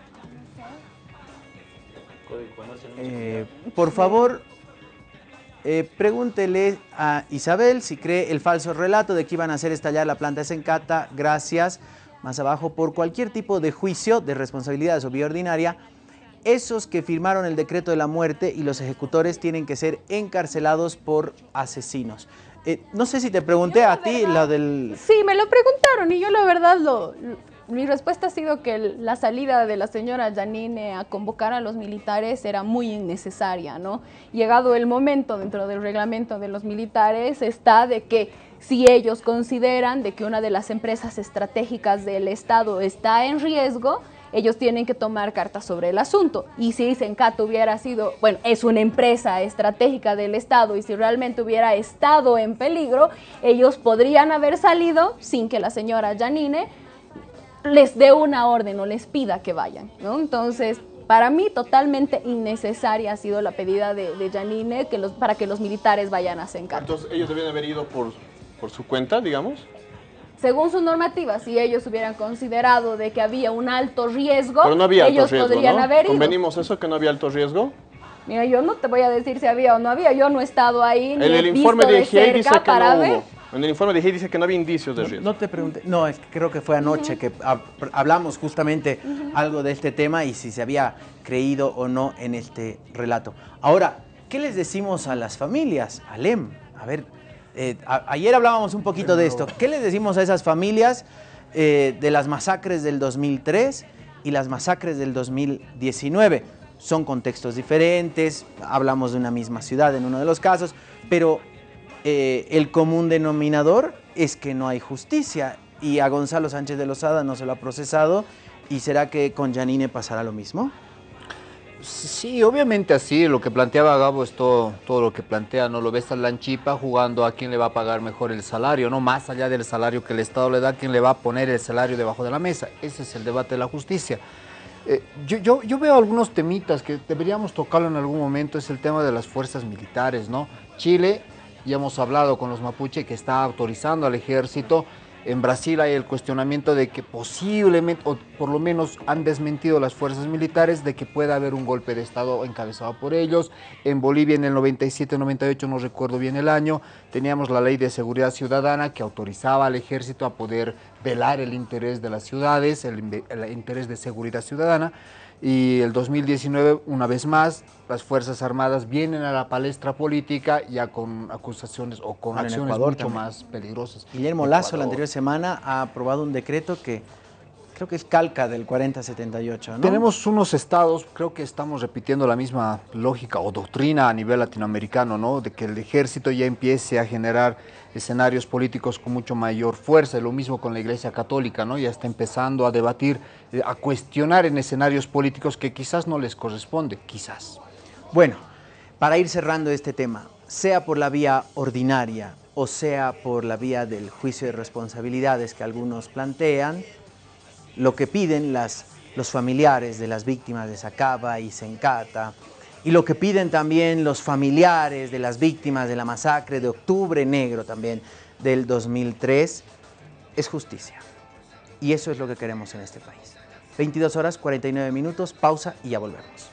Por favor, pregúntele a Isabel si cree el falso relato de que iban a hacer estallar la planta de Sencata. Gracias. Más abajo, por cualquier tipo de juicio de responsabilidades o vía ordinaria, esos que firmaron el decreto de la muerte y los ejecutores tienen que ser encarcelados por asesinos. No sé si te pregunté a ti la del... Sí, me lo preguntaron y yo la verdad mi respuesta ha sido que la salida de la señora Yanine a convocar a los militares era muy innecesaria, ¿no? Llegado el momento, dentro del reglamento de los militares está de que si ellos consideran de que una de las empresas estratégicas del Estado está en riesgo, ellos tienen que tomar cartas sobre el asunto. Y si Sencata hubiera sido, bueno, es una empresa estratégica del Estado, y si realmente hubiera estado en peligro, ellos podrían haber salido sin que la señora Yanine les dé una orden o les pida que vayan, ¿no? Entonces, para mí totalmente innecesaria ha sido la pedida de Yanine para que los militares vayan a Sencata. Entonces, ellos debían haber ido por su cuenta, digamos. Según su normativa, si ellos hubieran considerado de que había un alto riesgo, pero no había ellos alto riesgo, podrían ¿no? haber ido. ¿Convenimos eso, que no había alto riesgo? Mira, yo no te voy a decir si había o no había, yo no he estado ahí, ni en el he informe visto de de IGEI dice cerca que para no ver. hubo. En el informe de IGEI dice que no había indicios de riesgo. No te pregunté, no, es que creo que fue anoche que hablamos justamente algo de este tema y si se había creído o no en este relato. Ahora, ¿qué les decimos a las familias? Alem, a ver, ayer hablábamos un poquito de esto. ¿Qué les decimos a esas familias de las masacres del 2003 y las masacres del 2019? Son contextos diferentes, hablamos de una misma ciudad en uno de los casos, pero el común denominador es que no hay justicia, y a Gonzalo Sánchez de Lozada no se lo ha procesado. ¿Y será que con Yanine pasará lo mismo? Sí, obviamente así, lo que planteaba Gabo es todo lo que plantea, ¿no? Lo ves a Lanchipa jugando a quién le va a pagar mejor el salario, ¿no? Más allá del salario que el Estado le da, quién le va a poner el salario debajo de la mesa. Ese es el debate de la justicia. Yo veo algunos temitas que deberíamos tocarlo en algún momento, es el tema de las fuerzas militares, ¿no? Chile, ya hemos hablado con los mapuche que está autorizando al ejército. En Brasil hay el cuestionamiento de que posiblemente, o por lo menos han desmentido las fuerzas militares, de que pueda haber un golpe de Estado encabezado por ellos. En Bolivia en el 97-98, no recuerdo bien el año, teníamos la ley de seguridad ciudadana que autorizaba al ejército a poder velar el interés de las ciudades, el interés de seguridad ciudadana. Y el 2019, una vez más, las Fuerzas Armadas vienen a la palestra política ya con acusaciones o con acciones Ecuador mucho también. más peligrosas. Guillermo Lasso la anterior semana ha aprobado un decreto que creo que es calca del 4078, ¿no? Tenemos unos estados, creo que estamos repitiendo la misma lógica o doctrina a nivel latinoamericano, ¿no? De que el ejército ya empiece a generar escenarios políticos con mucho mayor fuerza, lo mismo con la Iglesia Católica, ¿no? Ya está empezando a debatir, a cuestionar en escenarios políticos que quizás no les corresponde, quizás. Bueno, para ir cerrando este tema, sea por la vía ordinaria o sea por la vía del juicio de responsabilidades que algunos plantean, lo que piden los familiares de las víctimas de Sacaba y Sencata, y lo que piden también los familiares de las víctimas de la masacre de Octubre Negro también del 2003, es justicia. Y eso es lo que queremos en este país. 22 horas 49 minutos, pausa y ya volvemos.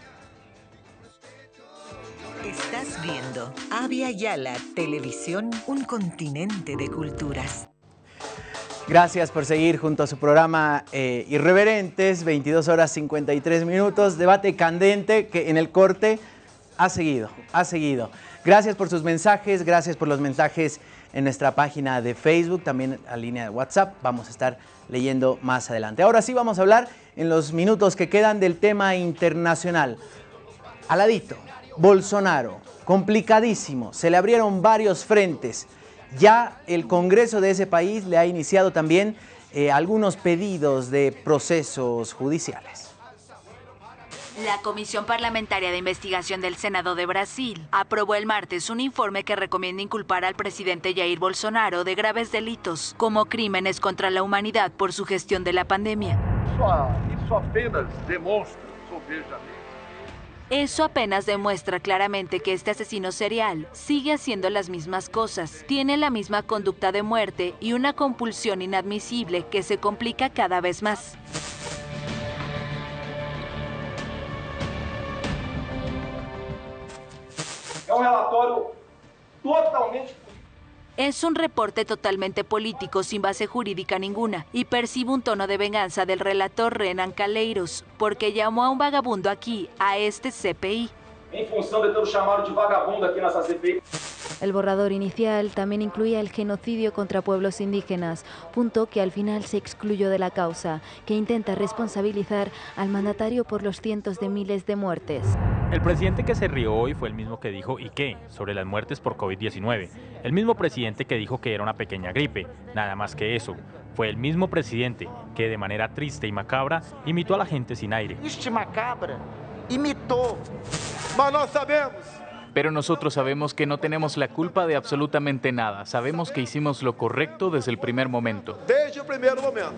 Estás viendo Avia Yala Televisión, un continente de culturas. Gracias por seguir junto a su programa Irreverentes, 22 horas 53 minutos, debate candente que en el corte ha seguido. Gracias por sus mensajes, gracias por los mensajes en nuestra página de Facebook, también a línea de WhatsApp, vamos a estar leyendo más adelante. Ahora sí vamos a hablar en los minutos que quedan del tema internacional. Aladito, Bolsonaro, complicadísimo, se le abrieron varios frentes. Ya el Congreso de ese país le ha iniciado también algunos pedidos de procesos judiciales. La Comisión Parlamentaria de Investigación del Senado de Brasil aprobó el martes un informe que recomienda inculpar al presidente Jair Bolsonaro de graves delitos, como crímenes contra la humanidad por su gestión de la pandemia. Eso apenas demuestra claramente que este asesino serial sigue haciendo las mismas cosas, tiene la misma conducta de muerte y una compulsión inadmisible que se complica cada vez más. Es un reporte totalmente político sin base jurídica ninguna y percibe un tono de venganza del relator Renan Calheiros porque llamó a un vagabundo aquí a este CPI. En función de todo llamado de vagabundo aquí en esa CPI. El borrador inicial también incluía el genocidio contra pueblos indígenas, punto que al final se excluyó de la causa, que intenta responsabilizar al mandatario por los cientos de miles de muertes. El presidente que se rió hoy fue el mismo que dijo ¿y qué? Sobre las muertes por COVID-19. El mismo presidente que dijo que era una pequeña gripe, nada más que eso. Fue el mismo presidente que de manera triste y macabra imitó a la gente sin aire. Triste macabra imitó. Mas nós sabemos. Pero nosotros sabemos que no tenemos la culpa de absolutamente nada. Sabemos que hicimos lo correcto desde el primer momento. Desde el primer momento.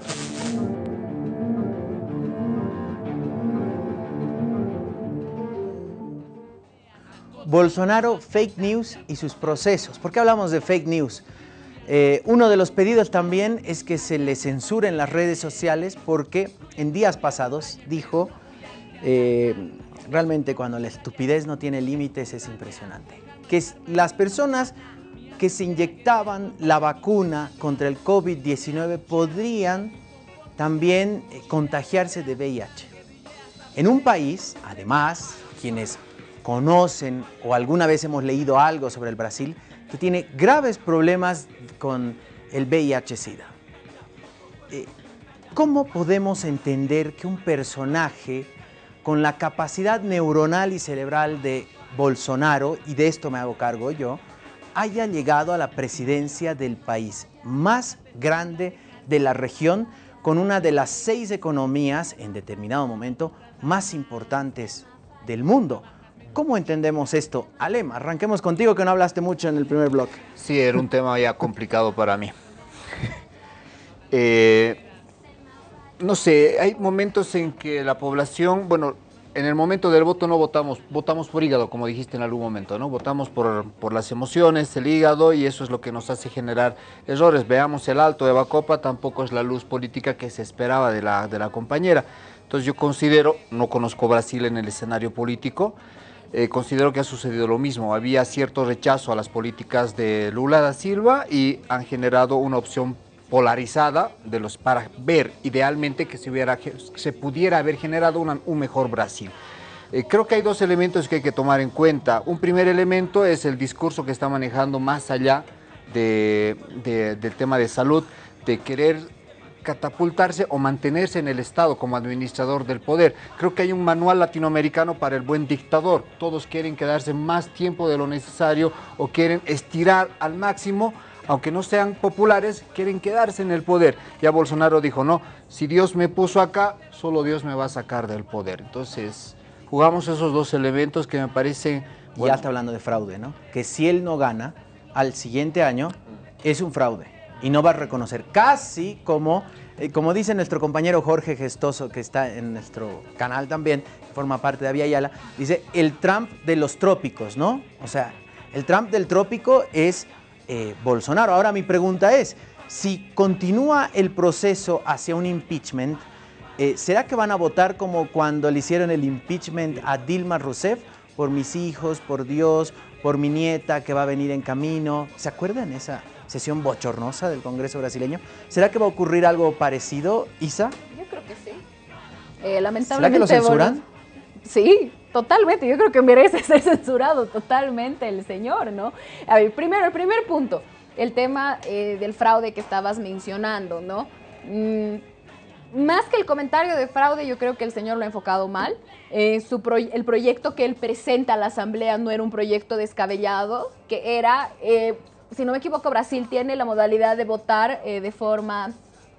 Bolsonaro, fake news y sus procesos. ¿Por qué hablamos de fake news? Uno de los pedidos también es que se le censuren las redes sociales porque en días pasados dijo, realmente cuando la estupidez no tiene límites es impresionante, que las personas que se inyectaban la vacuna contra el COVID-19 podrían también contagiarse de VIH. En un país, además, quienes conocen o alguna vez hemos leído algo sobre el Brasil, que tiene graves problemas con el VIH-Sida. ¿Cómo podemos entender que un personaje con la capacidad neuronal y cerebral de Bolsonaro, y de esto me hago cargo yo, haya llegado a la presidencia del país más grande de la región, con una de las 6 economías, en determinado momento, más importantes del mundo. ¿Cómo entendemos esto? Alem, arranquemos contigo, que no hablaste mucho en el primer bloque. Sí, era un tema ya complicado para mí. No sé, hay momentos en que la población, bueno, en el momento del voto no votamos por hígado, como dijiste en algún momento, ¿no? Votamos por las emociones, el hígado, y eso es lo que nos hace generar errores. Veamos el Alto de Bacopa, tampoco es la luz política que se esperaba de la compañera. Entonces yo considero, no conozco Brasil en el escenario político, considero que ha sucedido lo mismo. Había cierto rechazo a las políticas de Lula da Silva y han generado una opción polarizada para ver idealmente que se pudiera haber generado un mejor Brasil. Creo que hay dos elementos que hay que tomar en cuenta. Un primer elemento es el discurso que está manejando más allá del tema de salud, de querer catapultarse o mantenerse en el Estado como administrador del poder. Creo que hay un manual latinoamericano para el buen dictador. Todos quieren quedarse más tiempo de lo necesario o quieren estirar al máximo. Aunque no sean populares, quieren quedarse en el poder. Ya Bolsonaro dijo, no, si Dios me puso acá, solo Dios me va a sacar del poder. Entonces, jugamos esos dos elementos que me parecen... Bueno, ya está hablando de fraude, ¿no? Que si él no gana, al siguiente año es un fraude. Y no va a reconocer, casi como dice nuestro compañero Jorge Gestoso, que está en nuestro canal también, forma parte de Avia Yala, dice, el Trump de los trópicos, ¿no? O sea, el Trump del trópico es... Bolsonaro. Ahora mi pregunta es, si continúa el proceso hacia un impeachment, ¿será que van a votar como cuando le hicieron el impeachment a Dilma Rousseff? Por mis hijos, por Dios, por mi nieta que va a venir en camino. ¿Se acuerdan esa sesión bochornosa del Congreso brasileño? ¿Será que va a ocurrir algo parecido, Isa? Yo creo que sí. Lamentablemente. ¿Será que lo censuran? Sí. Totalmente, yo creo que merece ser censurado totalmente el señor, ¿no? A ver, primero, el primer punto, el tema del fraude que estabas mencionando, ¿no? Más que el comentario de fraude, yo creo que el señor lo ha enfocado mal. El proyecto que él presenta a la Asamblea no era un proyecto descabellado, que era, si no me equivoco, Brasil tiene la modalidad de votar de forma...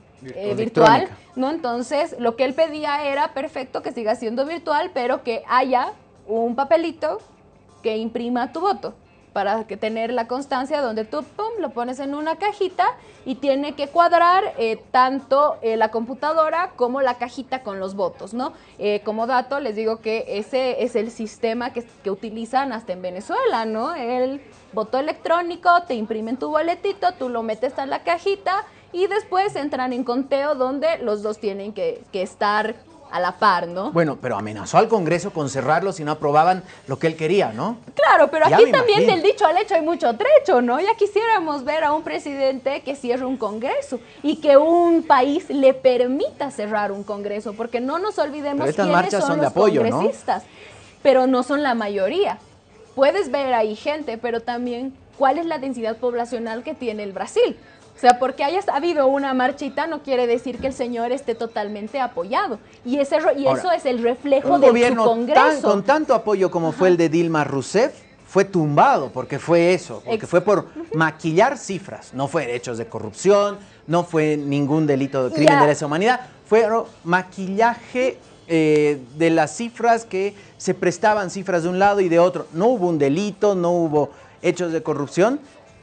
virtual, ¿no? Entonces, lo que él pedía era perfecto que siga siendo virtual, pero que haya un papelito que imprima tu voto para que tener la constancia donde tú lo pones en una cajita y tiene que cuadrar tanto la computadora como la cajita con los votos, ¿no? Como dato, les digo que ese es el sistema que utilizan hasta en Venezuela, ¿no? El voto electrónico, te imprimen tu boletito, tú lo metes en la cajita y después entran en conteo donde los dos tienen que estar a la par, ¿no? Bueno, pero amenazó al Congreso con cerrarlo si no aprobaban lo que él quería, ¿no? Claro, pero aquí también del dicho al hecho hay mucho trecho, ¿no? Ya quisiéramos ver a un presidente que cierre un Congreso y que un país le permita cerrar un Congreso, porque no nos olvidemos quiénes son los congresistas, pero no son la mayoría. Puedes ver ahí gente, pero también cuál es la densidad poblacional que tiene el Brasil. O sea, porque haya habido una marchita no quiere decir que el señor esté totalmente apoyado. Y eso es el reflejo de su Congreso. Con tanto apoyo como fue el de Dilma Rousseff, fue tumbado, porque fue eso, porque fue por maquillar cifras. No fue hechos de corrupción, no fue ningún delito de crimen de lesa humanidad, fue maquillaje de las cifras que se prestaban, cifras de un lado y de otro. No hubo un delito, no hubo hechos de corrupción.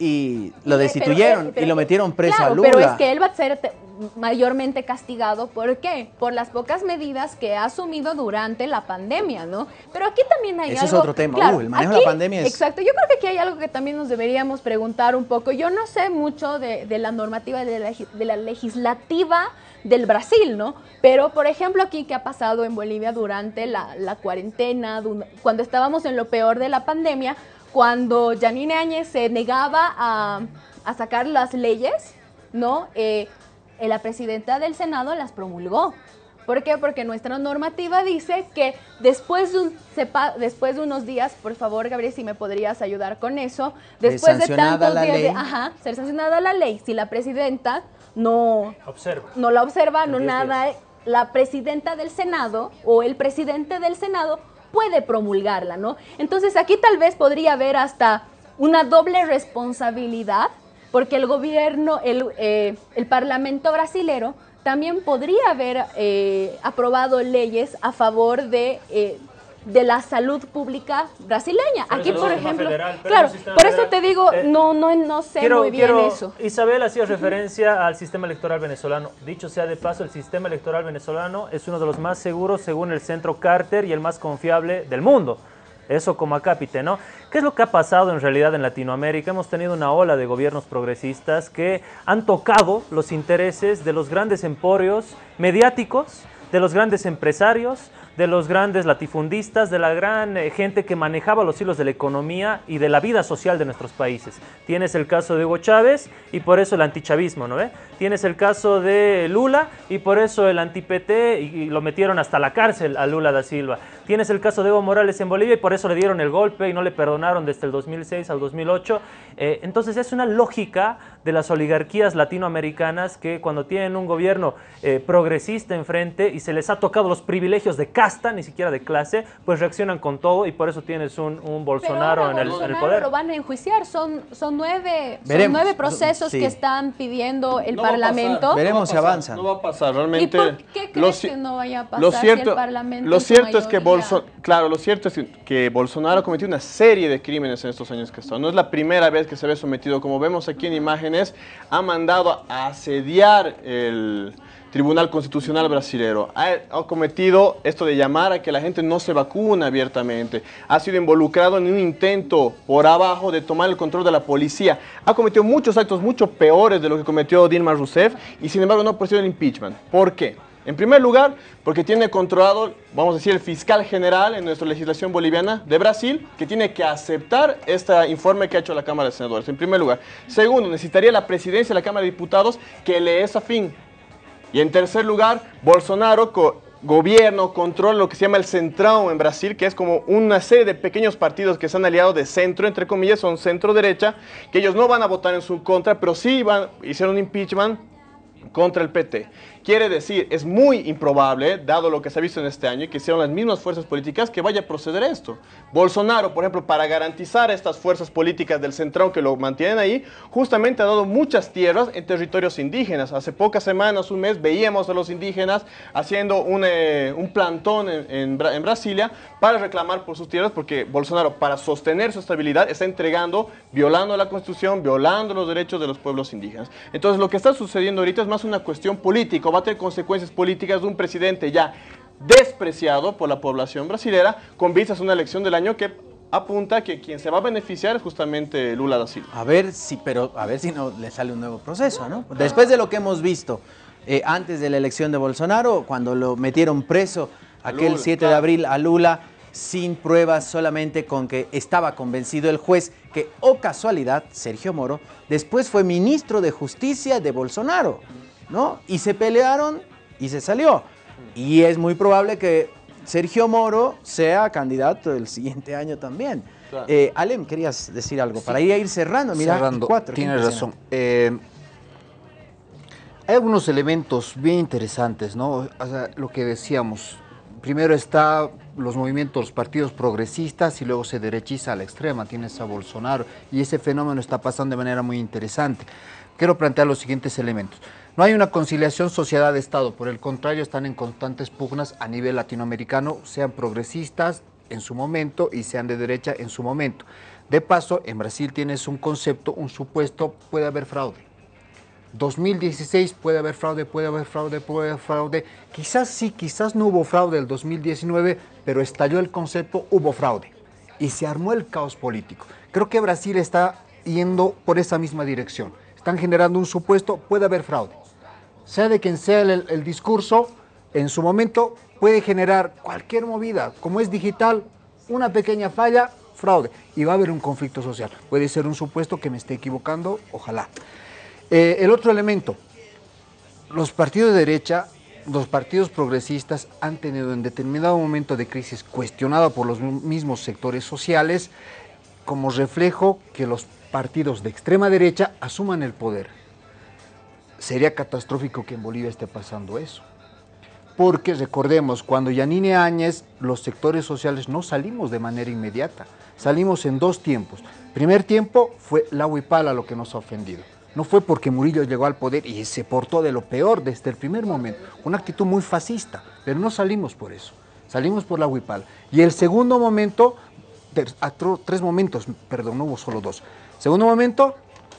Y lo destituyeron y lo metieron preso a Lula. Pero es que él va a ser mayormente castigado. ¿Por qué? Por las pocas medidas que ha asumido durante la pandemia, ¿no? Pero aquí también hay algo... Ese es otro tema. Claro, el manejo de la pandemia es... Exacto. Yo creo que aquí hay algo que también nos deberíamos preguntar un poco. Yo no sé mucho de la normativa de la legislativa del Brasil, ¿no? Pero, por ejemplo, aquí, ¿qué ha pasado en Bolivia durante la cuarentena? Cuando estábamos en lo peor de la pandemia, cuando Yanine Áñez se negaba a sacar las leyes, ¿no? La presidenta del Senado las promulgó. ¿Por qué? Porque nuestra normativa dice que después de unos días, por favor, Gabriel, si me podrías ayudar con eso, después de tantos días ser sancionada la ley, si la presidenta no la observa, la presidenta del Senado o el presidente del Senado puede promulgarla, ¿no? Entonces aquí tal vez podría haber hasta una doble responsabilidad, porque el gobierno, el parlamento brasilero también podría haber aprobado leyes a favor de de la salud pública brasileña. Pero Aquí, es un por sistema ejemplo, federal, pero claro, es un sistema por eso federal. te digo, no sé muy bien eso. Isabel hacía referencia al sistema electoral venezolano. Dicho sea de paso, el sistema electoral venezolano es uno de los más seguros según el Centro Carter y el más confiable del mundo. Eso como acápite, ¿no? ¿Qué es lo que ha pasado en realidad en Latinoamérica? Hemos tenido una ola de gobiernos progresistas que han tocado los intereses de los grandes emporios mediáticos, de los grandes empresarios, de los grandes latifundistas, de la gran gente que manejaba los hilos de la economía y de la vida social de nuestros países. Tienes el caso de Hugo Chávez y por eso el antichavismo, ¿no ve? Tienes el caso de Lula y por eso el anti-PT y lo metieron hasta la cárcel a Lula da Silva. Tienes el caso de Evo Morales en Bolivia y por eso le dieron el golpe y no le perdonaron desde el 2006 al 2008. Entonces es una lógica de las oligarquías latinoamericanas que cuando tienen un gobierno progresista enfrente y se les ha tocado los privilegios de casta, ni siquiera de clase, pues reaccionan con todo y por eso tienes un Bolsonaro en el poder. Lo van a enjuiciar, son nueve procesos sí. que están pidiendo el No va a Parlamento. pasar, Veremos si no va a pasar, avanza. No va a pasar, realmente. ¿Y por qué crees que no vaya a pasar lo cierto, si el Parlamento lo en su cierto es que mayoría- lo cierto es que Bolsonaro ha cometido una serie de crímenes en estos años que ha estado. No es la primera vez que se ve sometido, como vemos aquí en imágenes, ha mandado a asediar el Tribunal Constitucional brasilero. Ha cometido esto de llamar a que la gente no se vacuna abiertamente. Ha sido involucrado en un intento por abajo de tomar el control de la policía. Ha cometido muchos actos mucho peores de lo que cometió Dilma Rousseff y sin embargo no ha puesto el impeachment. ¿Por qué? En primer lugar, porque tiene controlado, vamos a decir, el fiscal general en nuestra legislación boliviana de Brasil, que tiene que aceptar este informe que ha hecho la Cámara de Senadores, en primer lugar. Segundo, necesitaría la presidencia de la Cámara de Diputados que le es afín. Y en tercer lugar, Bolsonaro gobierno, controla lo que se llama el Centrão en Brasil, que es como una serie de pequeños partidos que se han aliado de centro, entre comillas, son centro-derecha, que ellos no van a votar en su contra, pero sí hicieron un impeachment contra el PT. Quiere decir, es muy improbable, dado lo que se ha visto en este año, y que hicieron las mismas fuerzas políticas, que vaya a proceder esto. Bolsonaro, por ejemplo, para garantizar estas fuerzas políticas del Centrão que lo mantienen ahí, justamente ha dado muchas tierras en territorios indígenas. Hace pocas semanas, un mes, veíamos a los indígenas haciendo un plantón en Brasilia para reclamar por sus tierras, porque Bolsonaro, para sostener su estabilidad, está entregando, violando la Constitución, violando los derechos de los pueblos indígenas. Entonces, lo que está sucediendo ahorita es más una cuestión política, va a tener consecuencias políticas de un presidente ya despreciado por la población brasilera, con vistas a una elección del año que apunta que quien se va a beneficiar es justamente Lula da Silva. A ver si no le sale un nuevo proceso, ¿no? Después de lo que hemos visto antes de la elección de Bolsonaro, cuando lo metieron preso aquel 7 de abril a Lula, sin pruebas, solamente con que estaba convencido el juez que, oh casualidad, Sergio Moro, después fue ministro de Justicia de Bolsonaro, ¿no? Y se pelearon y se salió. Y es muy probable que Sergio Moro sea candidato el siguiente año también. Claro. Alem, querías decir algo, para ir cerrando. Mira, cerrando, 4, tienes razón. Hay algunos elementos bien interesantes, ¿no? O sea, lo que decíamos, primero está los movimientos, los partidos progresistas y luego se derechiza a la extrema, tienes a Bolsonaro y ese fenómeno está pasando de manera muy interesante. Quiero plantear los siguientes elementos. No hay una conciliación sociedad-estado, por el contrario están en constantes pugnas a nivel latinoamericano, sean progresistas en su momento y sean de derecha en su momento. De paso, en Brasil tienes un concepto, un supuesto, puede haber fraude. 2016 puede haber fraude, puede haber fraude, puede haber fraude. Quizás sí, quizás no hubo fraude el 2019, pero estalló el concepto, hubo fraude. Y se armó el caos político. Creo que Brasil está yendo por esa misma dirección. Están generando un supuesto, puede haber fraude. Sea de quien sea el discurso, en su momento puede generar cualquier movida. Como es digital, una pequeña falla, fraude. Y va a haber un conflicto social. Puede ser un supuesto que me esté equivocando, ojalá. El otro elemento, los partidos de derecha, los partidos progresistas han tenido en determinado momento de crisis cuestionada por los mismos sectores sociales como reflejo que los partidos de extrema derecha asuman el poder. Sería catastrófico que en Bolivia esté pasando eso. Porque recordemos, cuando Yanine Áñez, los sectores sociales no salimos de manera inmediata, salimos en dos tiempos. Primer tiempo fue la huipala lo que nos ha ofendido. No fue porque Murillo llegó al poder y se portó de lo peor desde el primer momento, una actitud muy fascista, pero no salimos por eso. Salimos por la Huipala. Y el segundo momento, tres momentos, perdón, no hubo solo dos. Segundo momento,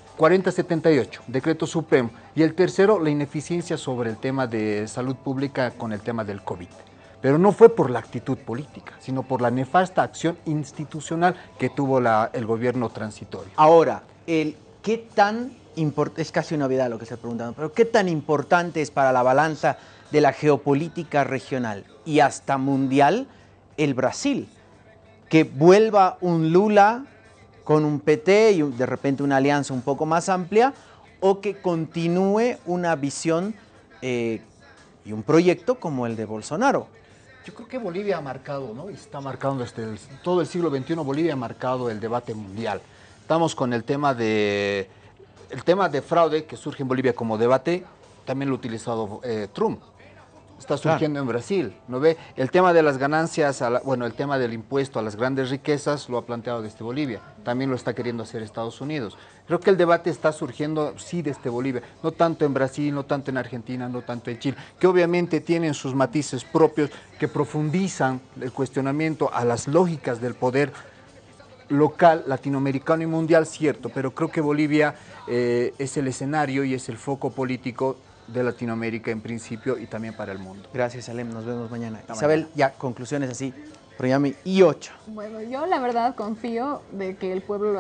4078, decreto supremo. Y el tercero, la ineficiencia sobre el tema de salud pública con el tema del COVID. Pero no fue por la actitud política, sino por la nefasta acción institucional que tuvo el gobierno transitorio. Ahora, ¿qué tan importante, es casi una obviedad lo que se está preguntando, pero qué tan importante es para la balanza de la geopolítica regional y hasta mundial el Brasil? Que vuelva un Lula con un PT y de repente una alianza un poco más amplia, o que continúe una visión y un proyecto como el de Bolsonaro. Yo creo que Bolivia ha marcado, ¿no? Y está marcando todo el siglo XXI, Bolivia ha marcado el debate mundial. Estamos con el tema de fraude que surge en Bolivia como debate, también lo ha utilizado Trump. Está surgiendo en Brasil, ¿no ve? El tema de las ganancias, el tema del impuesto a las grandes riquezas lo ha planteado desde Bolivia. También lo está queriendo hacer Estados Unidos. Creo que el debate está surgiendo, sí, desde Bolivia. No tanto en Brasil, no tanto en Argentina, no tanto en Chile, que obviamente tienen sus matices propios, que profundizan el cuestionamiento a las lógicas del poder local, latinoamericano y mundial, cierto. Pero creo que Bolivia es el escenario y es el foco político de Latinoamérica en principio y también para el mundo. Gracias, Alem, nos vemos mañana. Isabel, ya conclusiones así, Proyami y 8. Bueno, yo la verdad confío de que el pueblo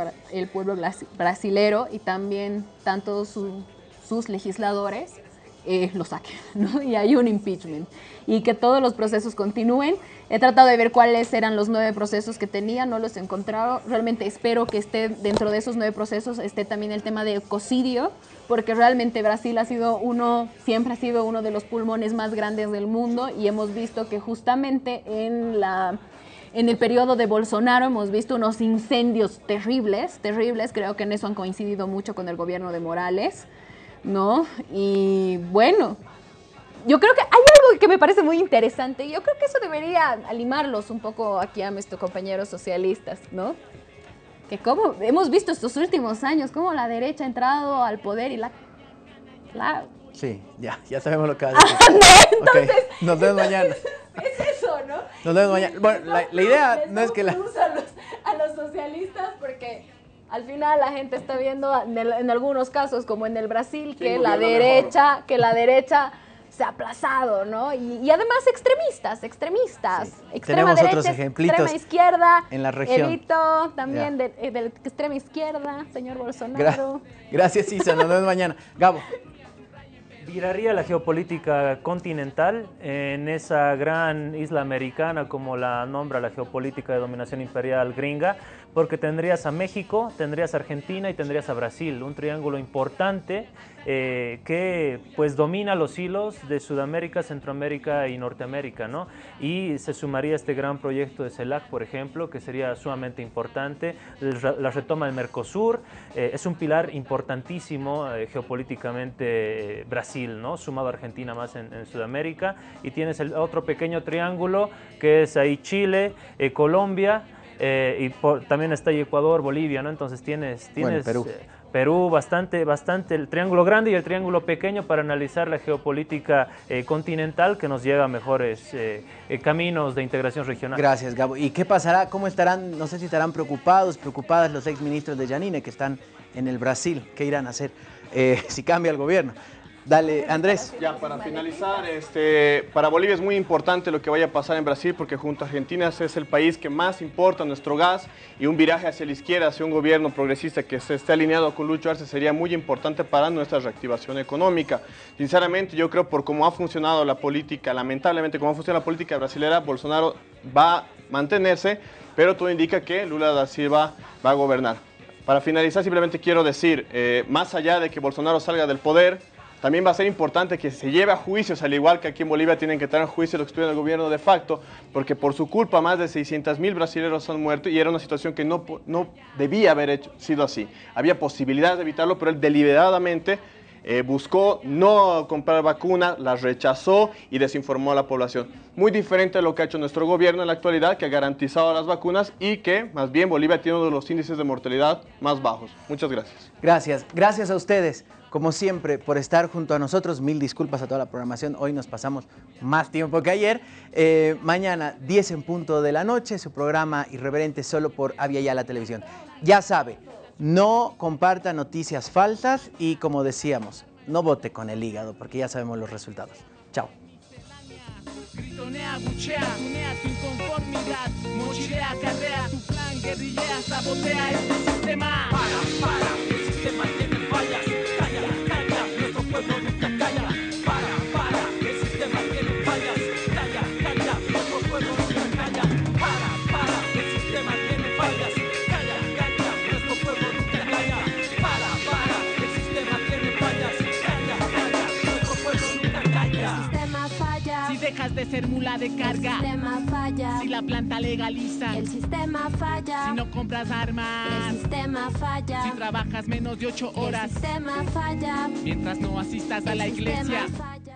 brasilero y también tanto sus legisladores lo saquen, ¿no? Y hay un impeachment y que todos los procesos continúen. He tratado de ver cuáles eran los 9 procesos que tenía, no los he encontrado. Realmente espero que esté dentro de esos 9 procesos, esté también el tema de ecocidio, porque realmente Brasil siempre ha sido uno de los pulmones más grandes del mundo, y hemos visto que justamente en el periodo de Bolsonaro hemos visto unos incendios terribles, creo que en eso han coincidido mucho con el gobierno de Morales, ¿no? Y bueno, yo creo que hay algo que me parece muy interesante, y yo creo que eso debería animarlos un poco aquí a nuestros compañeros socialistas, ¿no? Que como hemos visto estos últimos años, cómo la derecha ha entrado al poder y Sí, ya sabemos lo que va a decir. Entonces, okay, nos vemos mañana. Es eso, ¿no? Nos vemos mañana. Bueno, la idea no es que a los socialistas, porque al final la gente está viendo en algunos casos, como en el Brasil, que la derecha se ha aplazado, ¿no? Y además extremistas. Sí. Extrema Tenemos derecha, otros ejemplitos extrema izquierda, en la región. Evito también de extrema izquierda, señor Bolsonaro. Gracias, Isa, nos vemos mañana. Gabo. Viraría la geopolítica continental en esa gran isla americana, como la nombra la geopolítica de dominación imperial gringa, porque tendrías a México, tendrías a Argentina y tendrías a Brasil, un triángulo importante que pues domina los hilos de Sudamérica, Centroamérica y Norteamérica, ¿no? Y se sumaría este gran proyecto de CELAC, por ejemplo, que sería sumamente importante, la retoma del Mercosur, es un pilar importantísimo geopolíticamente Brasil, ¿no? Sumado a Argentina más en Sudamérica, y tienes el otro pequeño triángulo que es ahí Chile, Colombia, también está ahí Ecuador, Bolivia, ¿no? Entonces tienes Perú, bastante el triángulo grande y el triángulo pequeño para analizar la geopolítica continental que nos lleva a mejores caminos de integración regional. Gracias, Gabo. ¿Y qué pasará? ¿Cómo estarán? No sé si estarán preocupadas los exministros de Janine que están en el Brasil. ¿Qué irán a hacer si cambia el gobierno? Dale, Andrés. Ya, para finalizar, para Bolivia es muy importante lo que vaya a pasar en Brasil, porque junto a Argentina es el país que más importa nuestro gas, y un viraje hacia la izquierda, hacia un gobierno progresista que se esté alineado con Lucho Arce sería muy importante para nuestra reactivación económica. Sinceramente, yo creo por cómo ha funcionado la política, lamentablemente cómo funciona la política brasilera, Bolsonaro va a mantenerse, pero todo indica que Lula da Silva va a gobernar. Para finalizar, simplemente quiero decir, más allá de que Bolsonaro salga del poder, también va a ser importante que se lleve a juicios, al igual que aquí en Bolivia tienen que tener a juicio los que estuvieron en el gobierno de facto, porque por su culpa más de 600.000 brasileños han muerto, y era una situación que no debía haber sido así. Había posibilidades de evitarlo, pero él deliberadamente buscó no comprar vacuna, la rechazó y desinformó a la población. Muy diferente a lo que ha hecho nuestro gobierno en la actualidad, que ha garantizado las vacunas y que más bien Bolivia tiene uno de los índices de mortalidad más bajos. Muchas gracias. Gracias. Gracias a ustedes, como siempre, por estar junto a nosotros. Mil disculpas a toda la programación. Hoy nos pasamos más tiempo que ayer. Mañana, 10 en punto de la noche, su programa Irreverente solo por Avia Yala Televisión. Ya sabe, no comparta noticias falsas y, como decíamos, no vote con el hígado, porque ya sabemos los resultados. Chao. Gritonea, buchea, tunea tu inconformidad, mochilea, carrea, tu plan, guerrillea, sabotea este sistema. Para, el sistema tiene fallas. Calla, calla, nuestro pueblo nunca calla. Para, el sistema tiene fallas. Calla, calla, nuestro pueblo nunca calla. Para, el sistema tiene fallas. Calla, calla, nuestro pueblo nunca calla. Para, el sistema tiene fallas. Calla, calla, nuestro pueblo nunca calla. El sistema falla. Si dejas de ser mula de carga, El sistema falla. si la planta legaliza, El sistema falla. si no compras armas, El sistema falla. si trabajas menos de 8 horas, El sistema falla. mientras no asistas a la El sistema iglesia, falla.